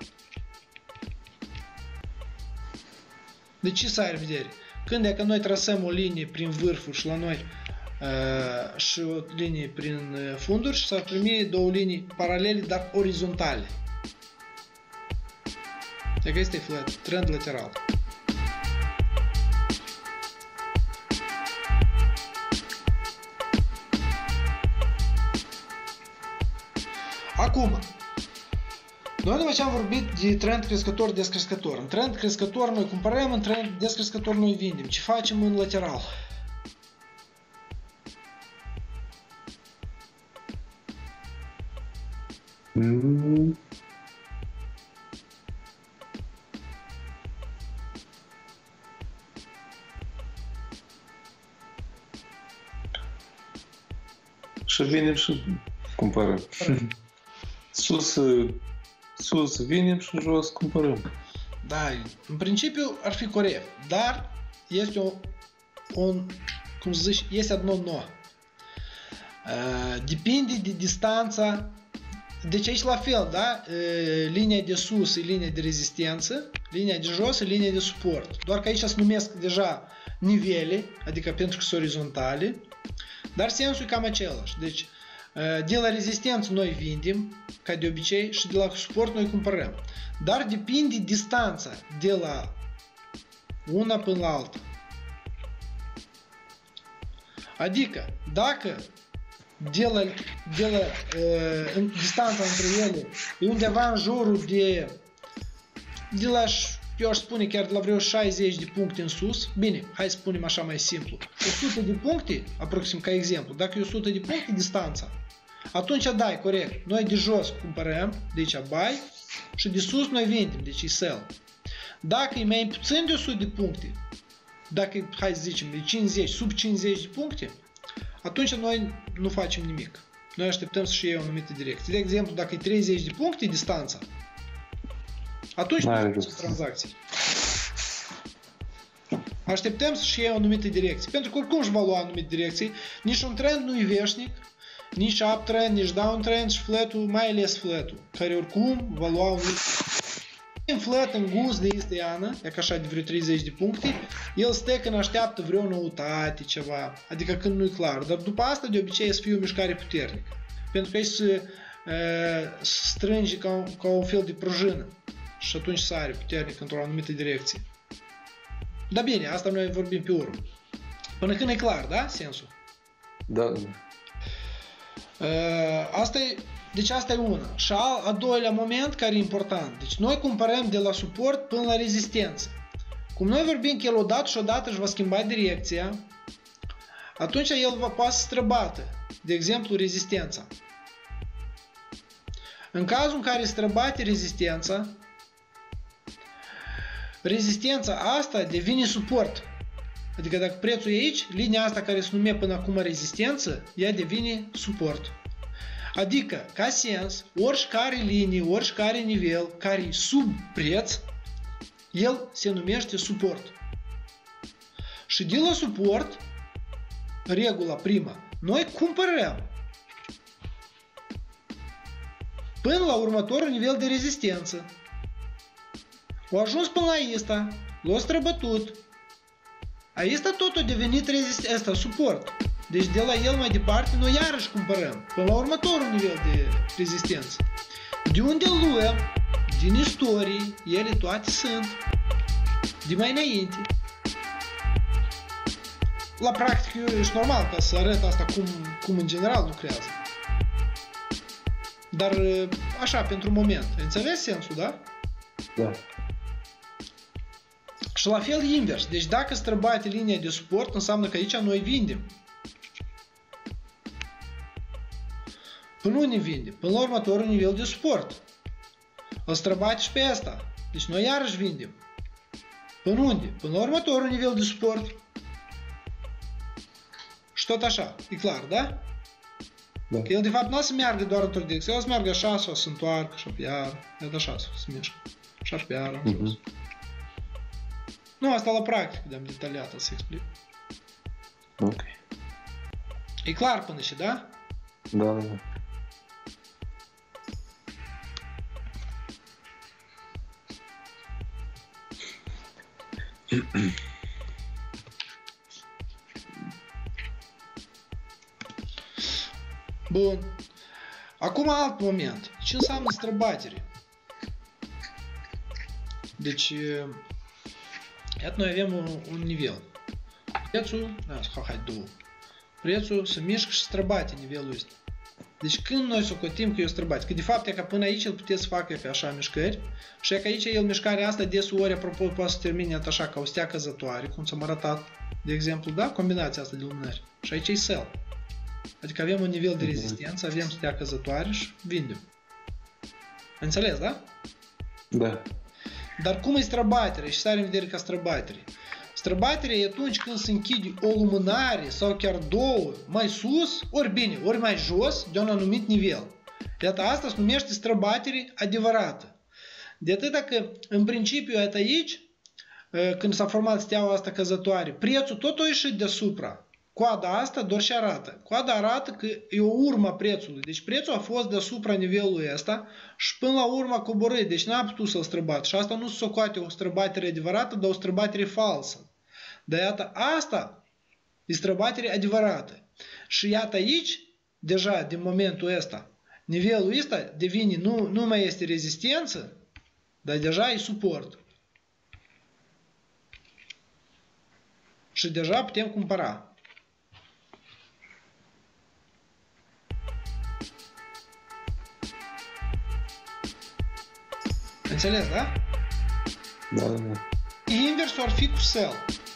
De ce să ai vedere? Când e că noi trasăm o linie prin vârfuri și la noi uh, și o linie prin funduri și s-ar primi două linii paralele, dar orizontale. Dacă este flat, trend lateral. Acum, noi după ce am vorbit de trend crescător-descrescător. În trend crescător noi cumpărăm, în trend descrescător noi vindem. Ce facem în lateral? Mm. Și vinem și cumpărăm. Sus, sus vinem și jos cumpărăm. Da, în principiu ar fi corect, dar este o, un, cum să zici, este одно но. Depinde de distanța. Deci aici la fel, da? Linia de sus e linia de rezistență, linia de jos e linia de suport. Doar că aici se numesc deja nivele, adică pentru că sunt orizontale, dar sensul e cam același. Deci, de la rezistență noi vindem, ca de obicei, și de la suport noi cumpărăm. Dar depinde distanța de la una până la alta. Adică, dacă de la, de la, uh, în, distanța între ele e undeva în jurul de, de la, eu aș spune chiar de la vreo șaizeci de puncte în sus. Bine, hai să spunem așa mai simplu. o sută de puncte, aproxim ca exemplu, dacă e o sută de puncte distanța, atunci da, e corect. Noi de jos cumpărăm, deci buy, și de sus noi vindem, deci e sell. Dacă e mai puțin de o sută de puncte, dacă e, hai să zicem, de cincizeci, sub cincizeci de puncte, atunci noi nu facem nimic. Noi așteptăm să-și iei o anumită direcție. De exemplu, dacă e treizeci de puncte distanța, atunci nu facem tranzacții. Așteptăm să-și iei o anumită direcție. Pentru că oricum își va lua anumite direcții. Nici un trend nu e veșnic, nici uptrend, nici downtrend și flat-ul, mai ales flat-ul, care oricum va lua un în flat, în gust de este ană, e ca așa de vreo treizeci de puncte, el stă când așteaptă vreo noutate, ceva, adică când nu e clar. Dar după asta, de obicei, e să fie o mișcare puternică. Pentru că aici se uh, strânge ca, ca un fel de prужинă și atunci sare puternic într-o anumită direcție. Dar bine, asta noi vorbim pe urmă. Până când e clar, da? Sensul? Da. Uh, asta e, deci asta e una. Și al, a doilea moment care e important. Deci noi cumpărăm de la suport până la rezistență. Cum noi vorbim că el odată și odată își va schimba direcția, atunci el va poate să străbată. De exemplu, rezistența. În cazul în care străbate rezistența, rezistența asta devine suport. Adică dacă prețul e aici, linia asta care se numea până acum rezistență, ea devine suport. Adică, ca sens, oricare linie, oricare nivel care e sub preț, el se numește suport. Și de la suport, regula prima, noi cumpărăm până la următorul nivel de rezistență. O ajuns până la ăsta, l-a străbătut. A ăsta tot a devenit rezistență, suport. Deci de la el mai departe noi iarăși cumpărăm până la următorul nivel de rezistență. De unde luăm? Din istorie, ele toate sunt de mai înainte. La practic e normal ca să arăt asta cum, cum în general lucrează. Dar așa, pentru moment. Înțeles sensul, da? Da. Și la fel invers. Deci dacă străbate linia de suport, înseamnă că aici noi vindem. Până unde vindem? Până la următorul nivel de suport. Îl străbate și pe asta. Deci noi iarăși vindem. Până unde? Până la următorul nivel de suport. Și tot așa. E clar, da? Da. Că el de fapt nu o să meargă doar într-o direcție. El o să meargă așa, sau să întoarcă, așa pe iară. El așa să mișcă. Așa pe iară. Uh-huh. Nu, asta la practică de-am detaliat să explic. Ok. E clar până și, da? Da, da, da. Bun. Acum alt moment. Ce înseamnă străbatere? Deci, iată, noi avem un, un nivel. Prețul, da, hai două. Prețul se mișcă și străbate nivelul ăsta. Deci când noi socotim că eu străbate, că de fapt e că până aici el puteți să facă pe așa mișcări și e că aici el mișcarea asta deseori, apropo, poate să termine așa ca o stea căzătoare, cum ți-am arătat, de exemplu, da? Combinația asta de lumânări. Și aici e sell. Adică avem un nivel de rezistență, avem stea căzătoare și vindem. Înțeles, da? Da. Dar cum e străbatere? Și să are în vedere ca străbatere. Străbaterea e atunci când se închide o lumânare sau chiar două mai sus, ori bine, ori mai jos de un anumit nivel. Iată, asta se numește străbatere adevărată. De atât că, în principiu, iată aici, când s-a format steaua asta căzătoare, prețul tot a ieșit deasupra. Coada asta doar și arată. Coada arată că e o urmă a prețului. Deci prețul a fost deasupra nivelului ăsta și până la urmă a coborât. Deci n-a putut să-l străbată. Și asta nu se socoate o străbatere adevărată, dar o străbatere falsă. Dar iată, asta e străbatere adevărată. Și iată aici, deja din momentul ăsta, nivelul ăsta devine, nu, nu mai este rezistență, dar deja e suport. Și deja putem cumpăra. Înțeles, da? Da, da. Inversul ar fi cu sell.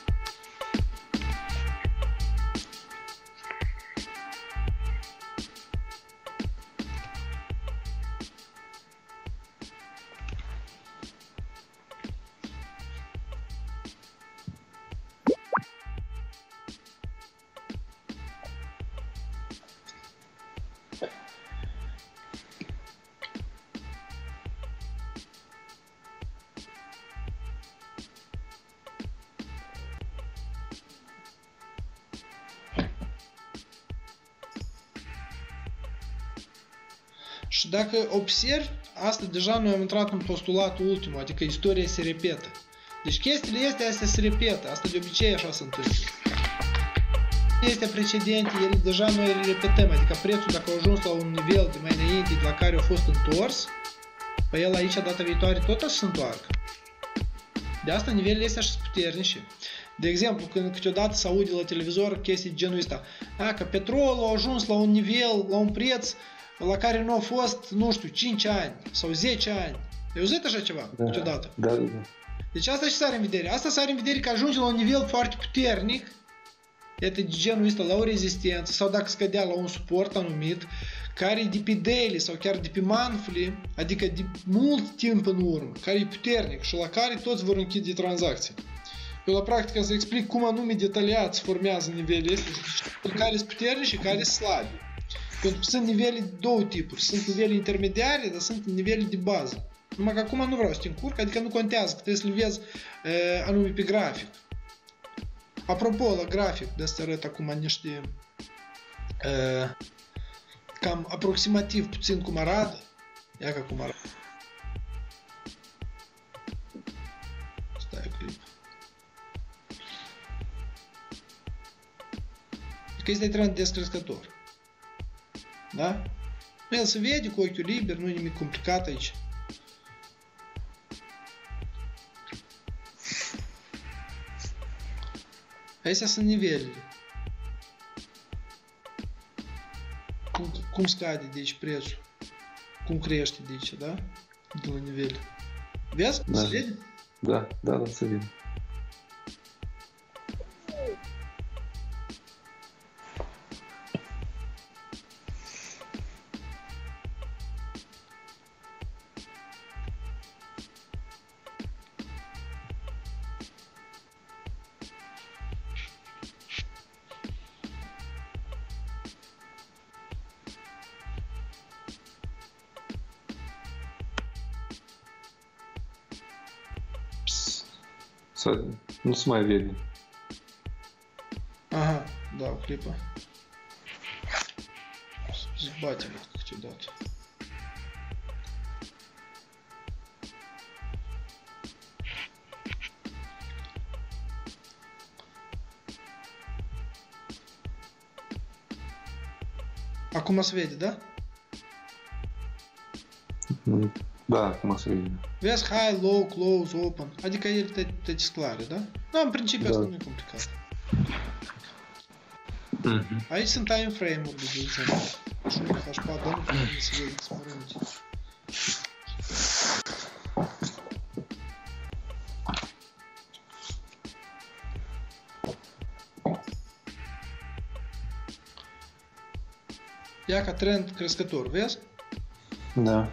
Și dacă observi, asta deja noi am intrat în postulatul ultimul, adică istoria se repetă. Deci chestiile astea, astea se repetă, asta de obicei așa se întâmplă. Este precedente, ele deja noi le repetăm, adică prețul dacă a ajuns la un nivel de mai înainte de la care a fost întors, pe el aici data viitoare tot o să se întoarcă. De asta nivelele astea și sunt puternice. De exemplu, când câteodată se aude la televizor chestii de genul ăsta, a, că petrolul a ajuns la un nivel, la un preț la care nu a fost, nu știu, cinci ani sau zece ani. Ai auzit așa ceva da, câteodată? Da, da. Deci asta și sare în vedere. Asta sare în vedere că ajunge la un nivel foarte puternic, iată de genul ăsta, la o rezistență sau dacă scădea la un suport anumit, care e de pe daily sau chiar de pe monthly, adică de mult timp în urmă, care e puternic și la care toți vor închide tranzacții. Eu la practică să explic cum anume detaliat se formează nivelele astea, care sunt puternici și care sunt slabi. Pentru că sunt nivele de două tipuri, sunt nivele intermediare, dar sunt nivele de bază. Numai că acum nu vreau să te încurc, adică nu contează, că trebuie să le vezi e, anume pe grafic. Apropo, la grafic, de asta arăt acum niște e, cam aproximativ puțin cum arată. Ia ca cum arată. Stai o clip. Că este trend descrescător. Da? El se vede cu ochiul liber, nu e nimic complicat aici. Astea sunt nivelele. Cum, cum scade deci prețul? Cum crește deci, da? De la nivel. Vezi? Da. Se vede? Da, da, da, se vede. Nu se mai vede. Aha, da, o clipă. Zbatem câteodată. Acum se vede, da? Da, acum se vede. Vezi high, low, close, open. Adică el te, te desclare, da? Da, în principiu da. Asta nu e complicat. Mm-hmm. Aici sunt time frame-uri, de exemplu. Și un H patru, dar nu trebuie să vedeți mărunte. Ia ca trend crescător, vezi? Da.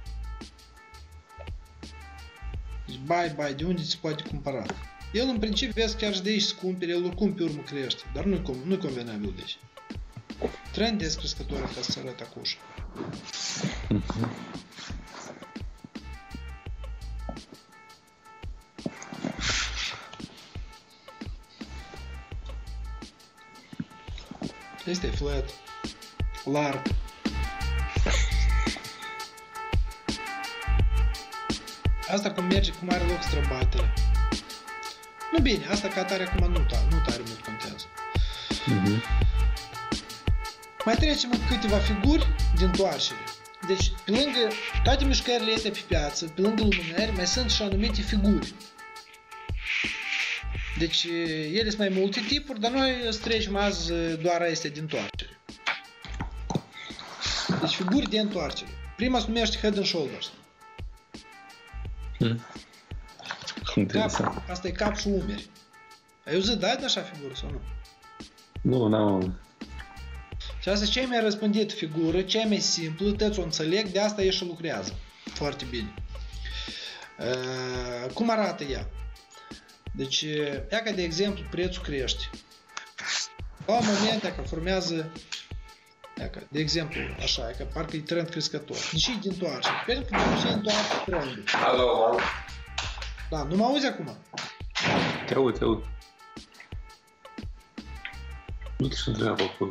Deci buy, buy, de unde se poate cumpăra? El în principiu, vezi, chiar și de aici se cumpere, el oricum pe urmă crește, dar nu-i, nu-i convenabil de aici. Trend descrescător ca să arăt acum. Mm-hmm. Este flat, larg. Asta cum merge, cum are loc străbatere. Nu bine, asta ca atare acum nu, ta, nu tare mult contează. Mm-hmm. Mai trecem în câteva figuri de întoarcere. Deci, pe lângă toate mișcările astea pe piață, pe lângă lumânări, mai sunt și anumite figuri. Deci, ele sunt mai multe tipuri, dar noi să trecem azi doar astea de întoarcere. Deci, figuri de întoarcere. Prima se numește Head and Shoulders. Hmm. Interesant. Cap, asta e cap și umeri. Ai auzit, dai de așa figură sau nu? Nu, n-am. Și asta e cea mai răspândită figură, cea mai simplă, toți o înțeleg, de asta e și lucrează foarte bine. Uh, cum arată ea? Deci, ia ca de exemplu, prețul crește. La un moment, dacă formează, ia ca, de exemplu, așa, că parcă e trend crescător. Deși e din toarce. Pentru că deși e întoarce trendul. Alo, Da, nu mă auzi acum? Te aud, te aud. Nu te-și întreabă acolo.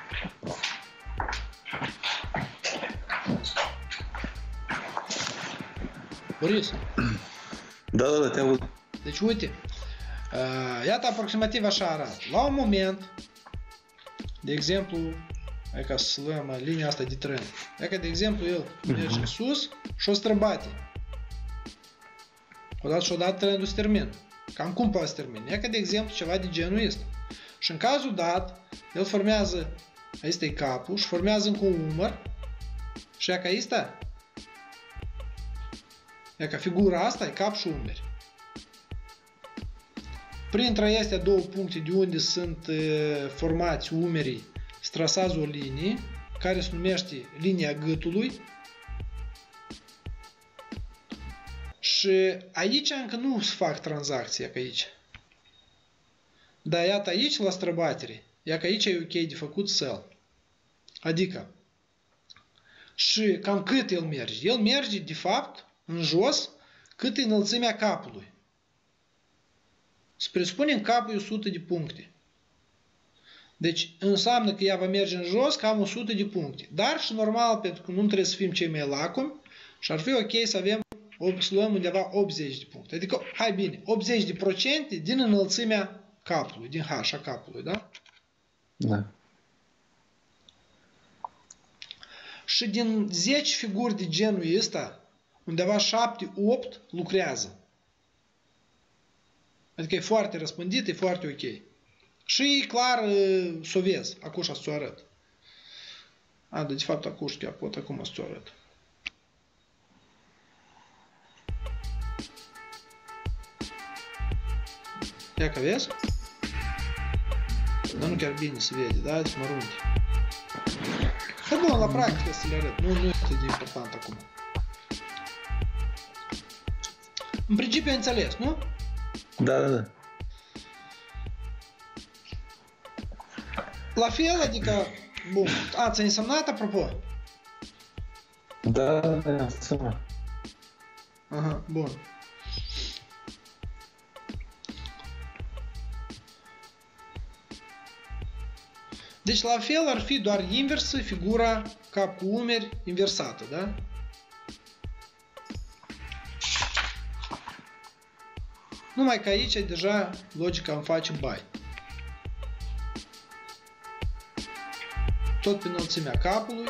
Boris? Da, da, da, te aud. Deci, uite, uh, iată aproximativ așa arată. La un moment, de exemplu, hai ca să luăm linia asta de trend. Hai ca, de exemplu, el merge uh-huh. sus și o străbate. Odată și odată trendul se termină. Cam cum poate să termine? Ia ca, de exemplu, ceva de genul ăsta. Și în cazul dat, el formează, aici e capul, și formează încă un umăr. Și ia ca aici, ia ca figura asta e cap și umeri. Printre acestea două puncte de unde sunt e, formați umerii, se trasează o linie care se numește linia gâtului. Și aici încă nu se fac tranzacții, ca aici. Dar iată aici la străbatere, ia că aici e ok de făcut sell. Adică, și cam cât el merge? El merge, de fapt, în jos, cât e înălțimea capului. Să presupunem capul e o sută de puncte. Deci înseamnă că ea va merge în jos cam o sută de puncte. Dar și normal, pentru că nu trebuie să fim cei mai lacomi, și ar fi ok să avem, să luăm undeva optzeci de puncte. Adică, hai bine, optzeci de procente din înălțimea capului, din H a capului, da? Da. Și din zece figuri de genul ăsta, undeva șapte opt lucrează. Adică e foarte răspândit, e foarte ok. Și clar s-o vezi, acum să ți-o arăt. A, de fapt acum chiar pot acum să ți-o arăt. Ia că vezi? Dar nu chiar bine se vede, da? Deci mărunte. Da, bun, la practică să le arăt. Nu, nu este de important acum. În principiu ai înțeles, nu? Da, da, da. La fel, adică, bun, a, ți-ai însemnat, apropo? Da, da, da, însemnat. Aha, bun. Deci la fel ar fi doar inversă figura cap cu umeri inversată, da? Numai că aici deja logica îmi face bai. Tot pe înălțimea capului.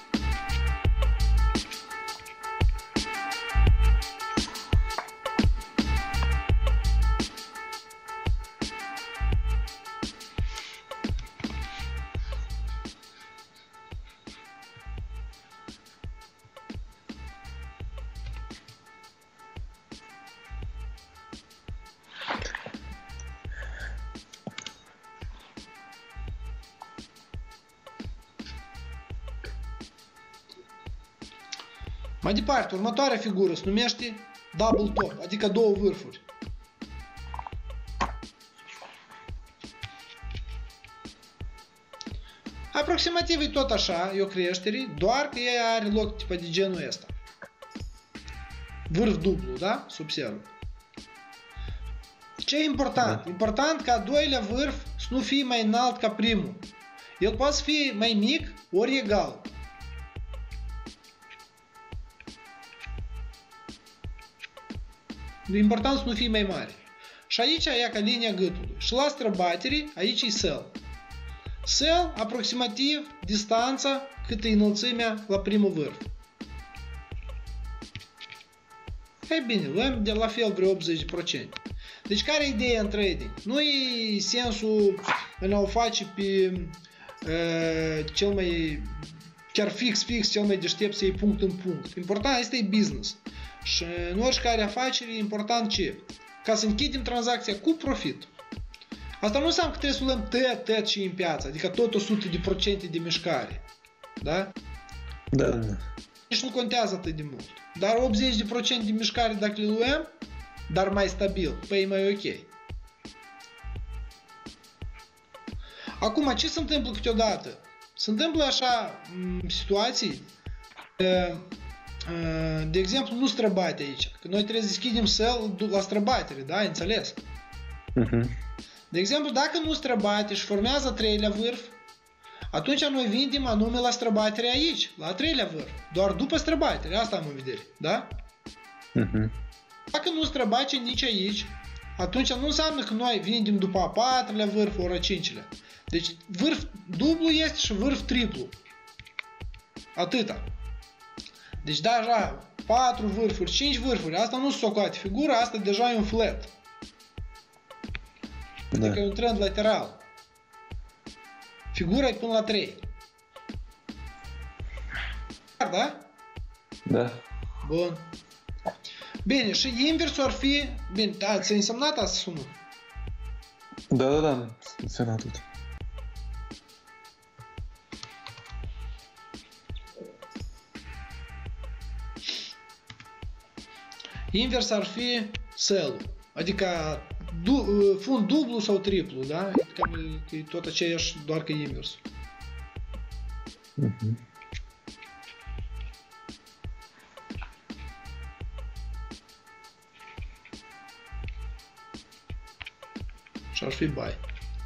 Mai departe, următoarea figură se numește double top, adică două vârfuri. Aproximativ e tot așa, e o creștere, doar că ea are loc tipa de genul ăsta. Vârf dublu, da? Subservă. Ce e important? Important ca a doilea vârf să nu fie mai înalt ca primul. El poate să fie mai mic ori egal. E important să nu fie mai mare. Și aici e ca linia gâtului. Și la străbateri, aici e sell. Sell, aproximativ, distanța cât e înălțimea la primul vârf. Ei bine, luăm de la fel vreo optzeci de procente. Deci care e ideea în trading? Nu e sensul în a o face pe uh, cel mai, chiar fix, fix, cel mai deștept să iei punct în punct. Important este e business. Și în oricare afacere e important ce? Ca să închidem tranzacția cu profit. Asta nu înseamnă că trebuie să luăm tot, tot și în piață, adică tot o sută de procente de mișcare. Da? Da, da. Nici nu contează atât de mult. Dar optzeci de procente de mișcare dacă le luăm, dar mai stabil, păi e mai ok. Acum, ce se întâmplă câteodată? Se întâmplă așa situații, de exemplu, nu străbate aici. Că noi trebuie să deschidem sell la străbatere, da? Ai înțeles? Uh-huh. De exemplu, dacă nu străbate și formează treilea vârf, atunci noi vindem anume la străbatere aici, la treilea vârf. Doar după străbatere, asta am în vedere, da? Uh-huh. Dacă nu străbate nici aici, atunci nu înseamnă că noi vindem după a patrulea vârf, ori a cincilea. Deci vârf dublu este și vârf triplu. Atâta. Deci deja patru vârfuri, cinci vârfuri, asta nu se socoate figura, asta deja e un flat. Da. Adică e un trend lateral. Figura e până la trei. Da? Da. Bun. Bine, și inversul ar fi... Bine, da, ți-a însemnat asta sună? Da, da, da, însemnat tot. Invers ar fi sell, adică du, fund dublu sau triplu, da? Cam e, e tot aceeași, doar că invers. Uh-huh. Și ar fi buy.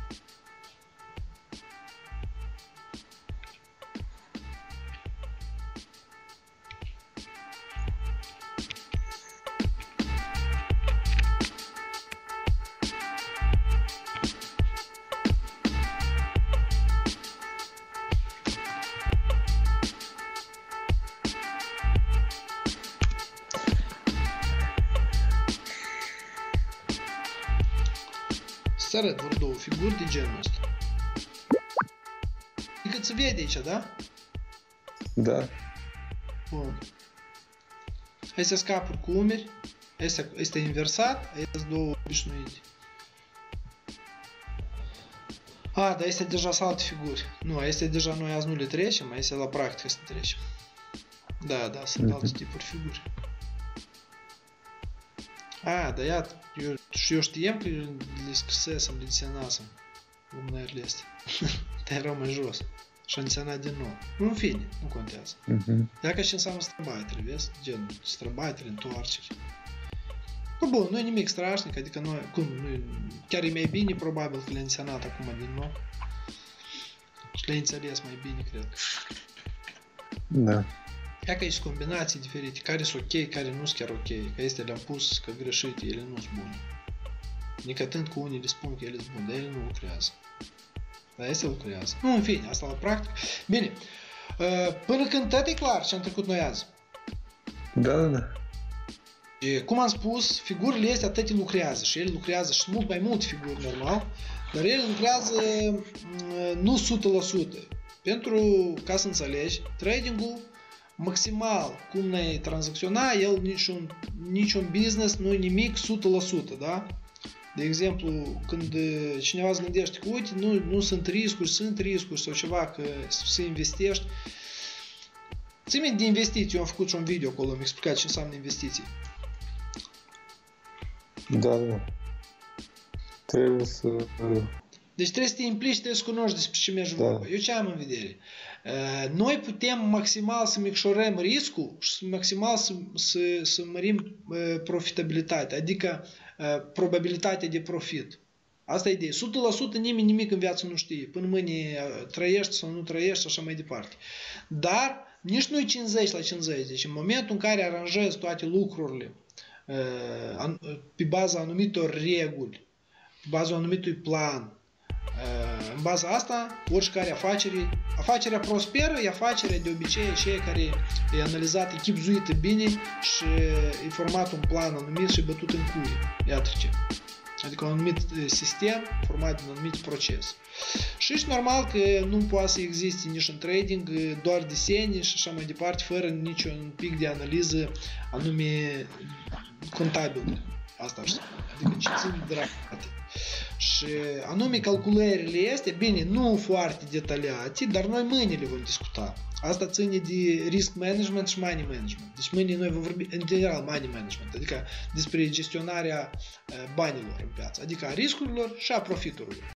Să arăt vor două figuri de genul ăsta. Adică se vede aici, da? Da. Bun. Astea sunt capuri cu umeri. Astea este inversat. Astea sunt două obișnuite. A, dar astea deja sunt alte figuri. Nu, astea deja noi azi nu le trecem, astea la practică să trecem. Da, da, sunt alte tipuri figuri. A, dar iată, eu, și eu știam că le scrisesem, le însemnasem lumânările astea. Dar erau mai jos. Și a însemnat din nou. În fine, nu contează. Uh-huh. Ia ca și înseamnă străbatere, vezi? Gen, străbatere, întoarcere. Bă, bun, nu e nimic strașnic, adică noi, cum, nu, chiar e mai bine probabil că le-a însemnat acum din nou. Și le-a înțeles mai bine, cred. Da. Ia că sunt combinații diferite, care sunt ok, care nu sunt chiar ok, că este le-am pus că greșite, ele nu sunt bune. Nici atât cu unii le spun că ele sunt bune, dar ele nu lucrează. Dar este lucrează. Nu, în fine, asta la practic. Bine, până când tot e clar ce am trecut noi azi. Da, da, da. E, cum am spus, figurile astea atât lucrează și ele lucrează și mult mai mult figuri normal, dar ele lucrează nu o sută la sută. Pentru ca să înțelegi, trading-ul maximal cum ne tranzacționa, el niciun, niciun business nu e nimic o sută la sută, da? De exemplu, când cineva îți gândește că, uite, nu, nu sunt riscuri, sunt riscuri sau ceva, că să investești. Ții minte de investiții, eu am făcut și un video acolo, am explicat ce înseamnă investiții. Da, da. Trebuie să... Deci trebuie să te implici, trebuie să cunoști despre ce merge vorba. Eu ce am în vedere? Noi putem maximal să micșorăm riscul și maximal să, să, să mărim profitabilitatea, adică probabilitatea de profit. Asta e ideea. o sută la sută nimeni nimic în viață nu știe. Până mâine trăiești sau nu trăiești și așa mai departe. Dar nici nu e cincizeci la cincizeci. Deci în momentul în care aranjezi toate lucrurile pe baza anumitor reguli, pe baza anumitui plan, în baza asta, oricare afacere, afacerea prosperă e afacerea de obicei aceea care e analizată, echipzuită bine și e format un plan anumit și bătut în curie. Iată ce. Adică un anumit sistem format din un anumit proces. Și e normal că nu poate să existe nici în trading doar desene și așa mai departe, fără niciun pic de analiză anume contabilă. Asta aș spune. Adică ce țin de date. Și anume calculările astea, bine, nu foarte detaliate, dar noi mâine le vom discuta. Asta ține de risk management și money management. Deci mâine noi vom vorbi în general money management, adică despre gestionarea banilor în piață, adică a riscurilor și a profiturilor.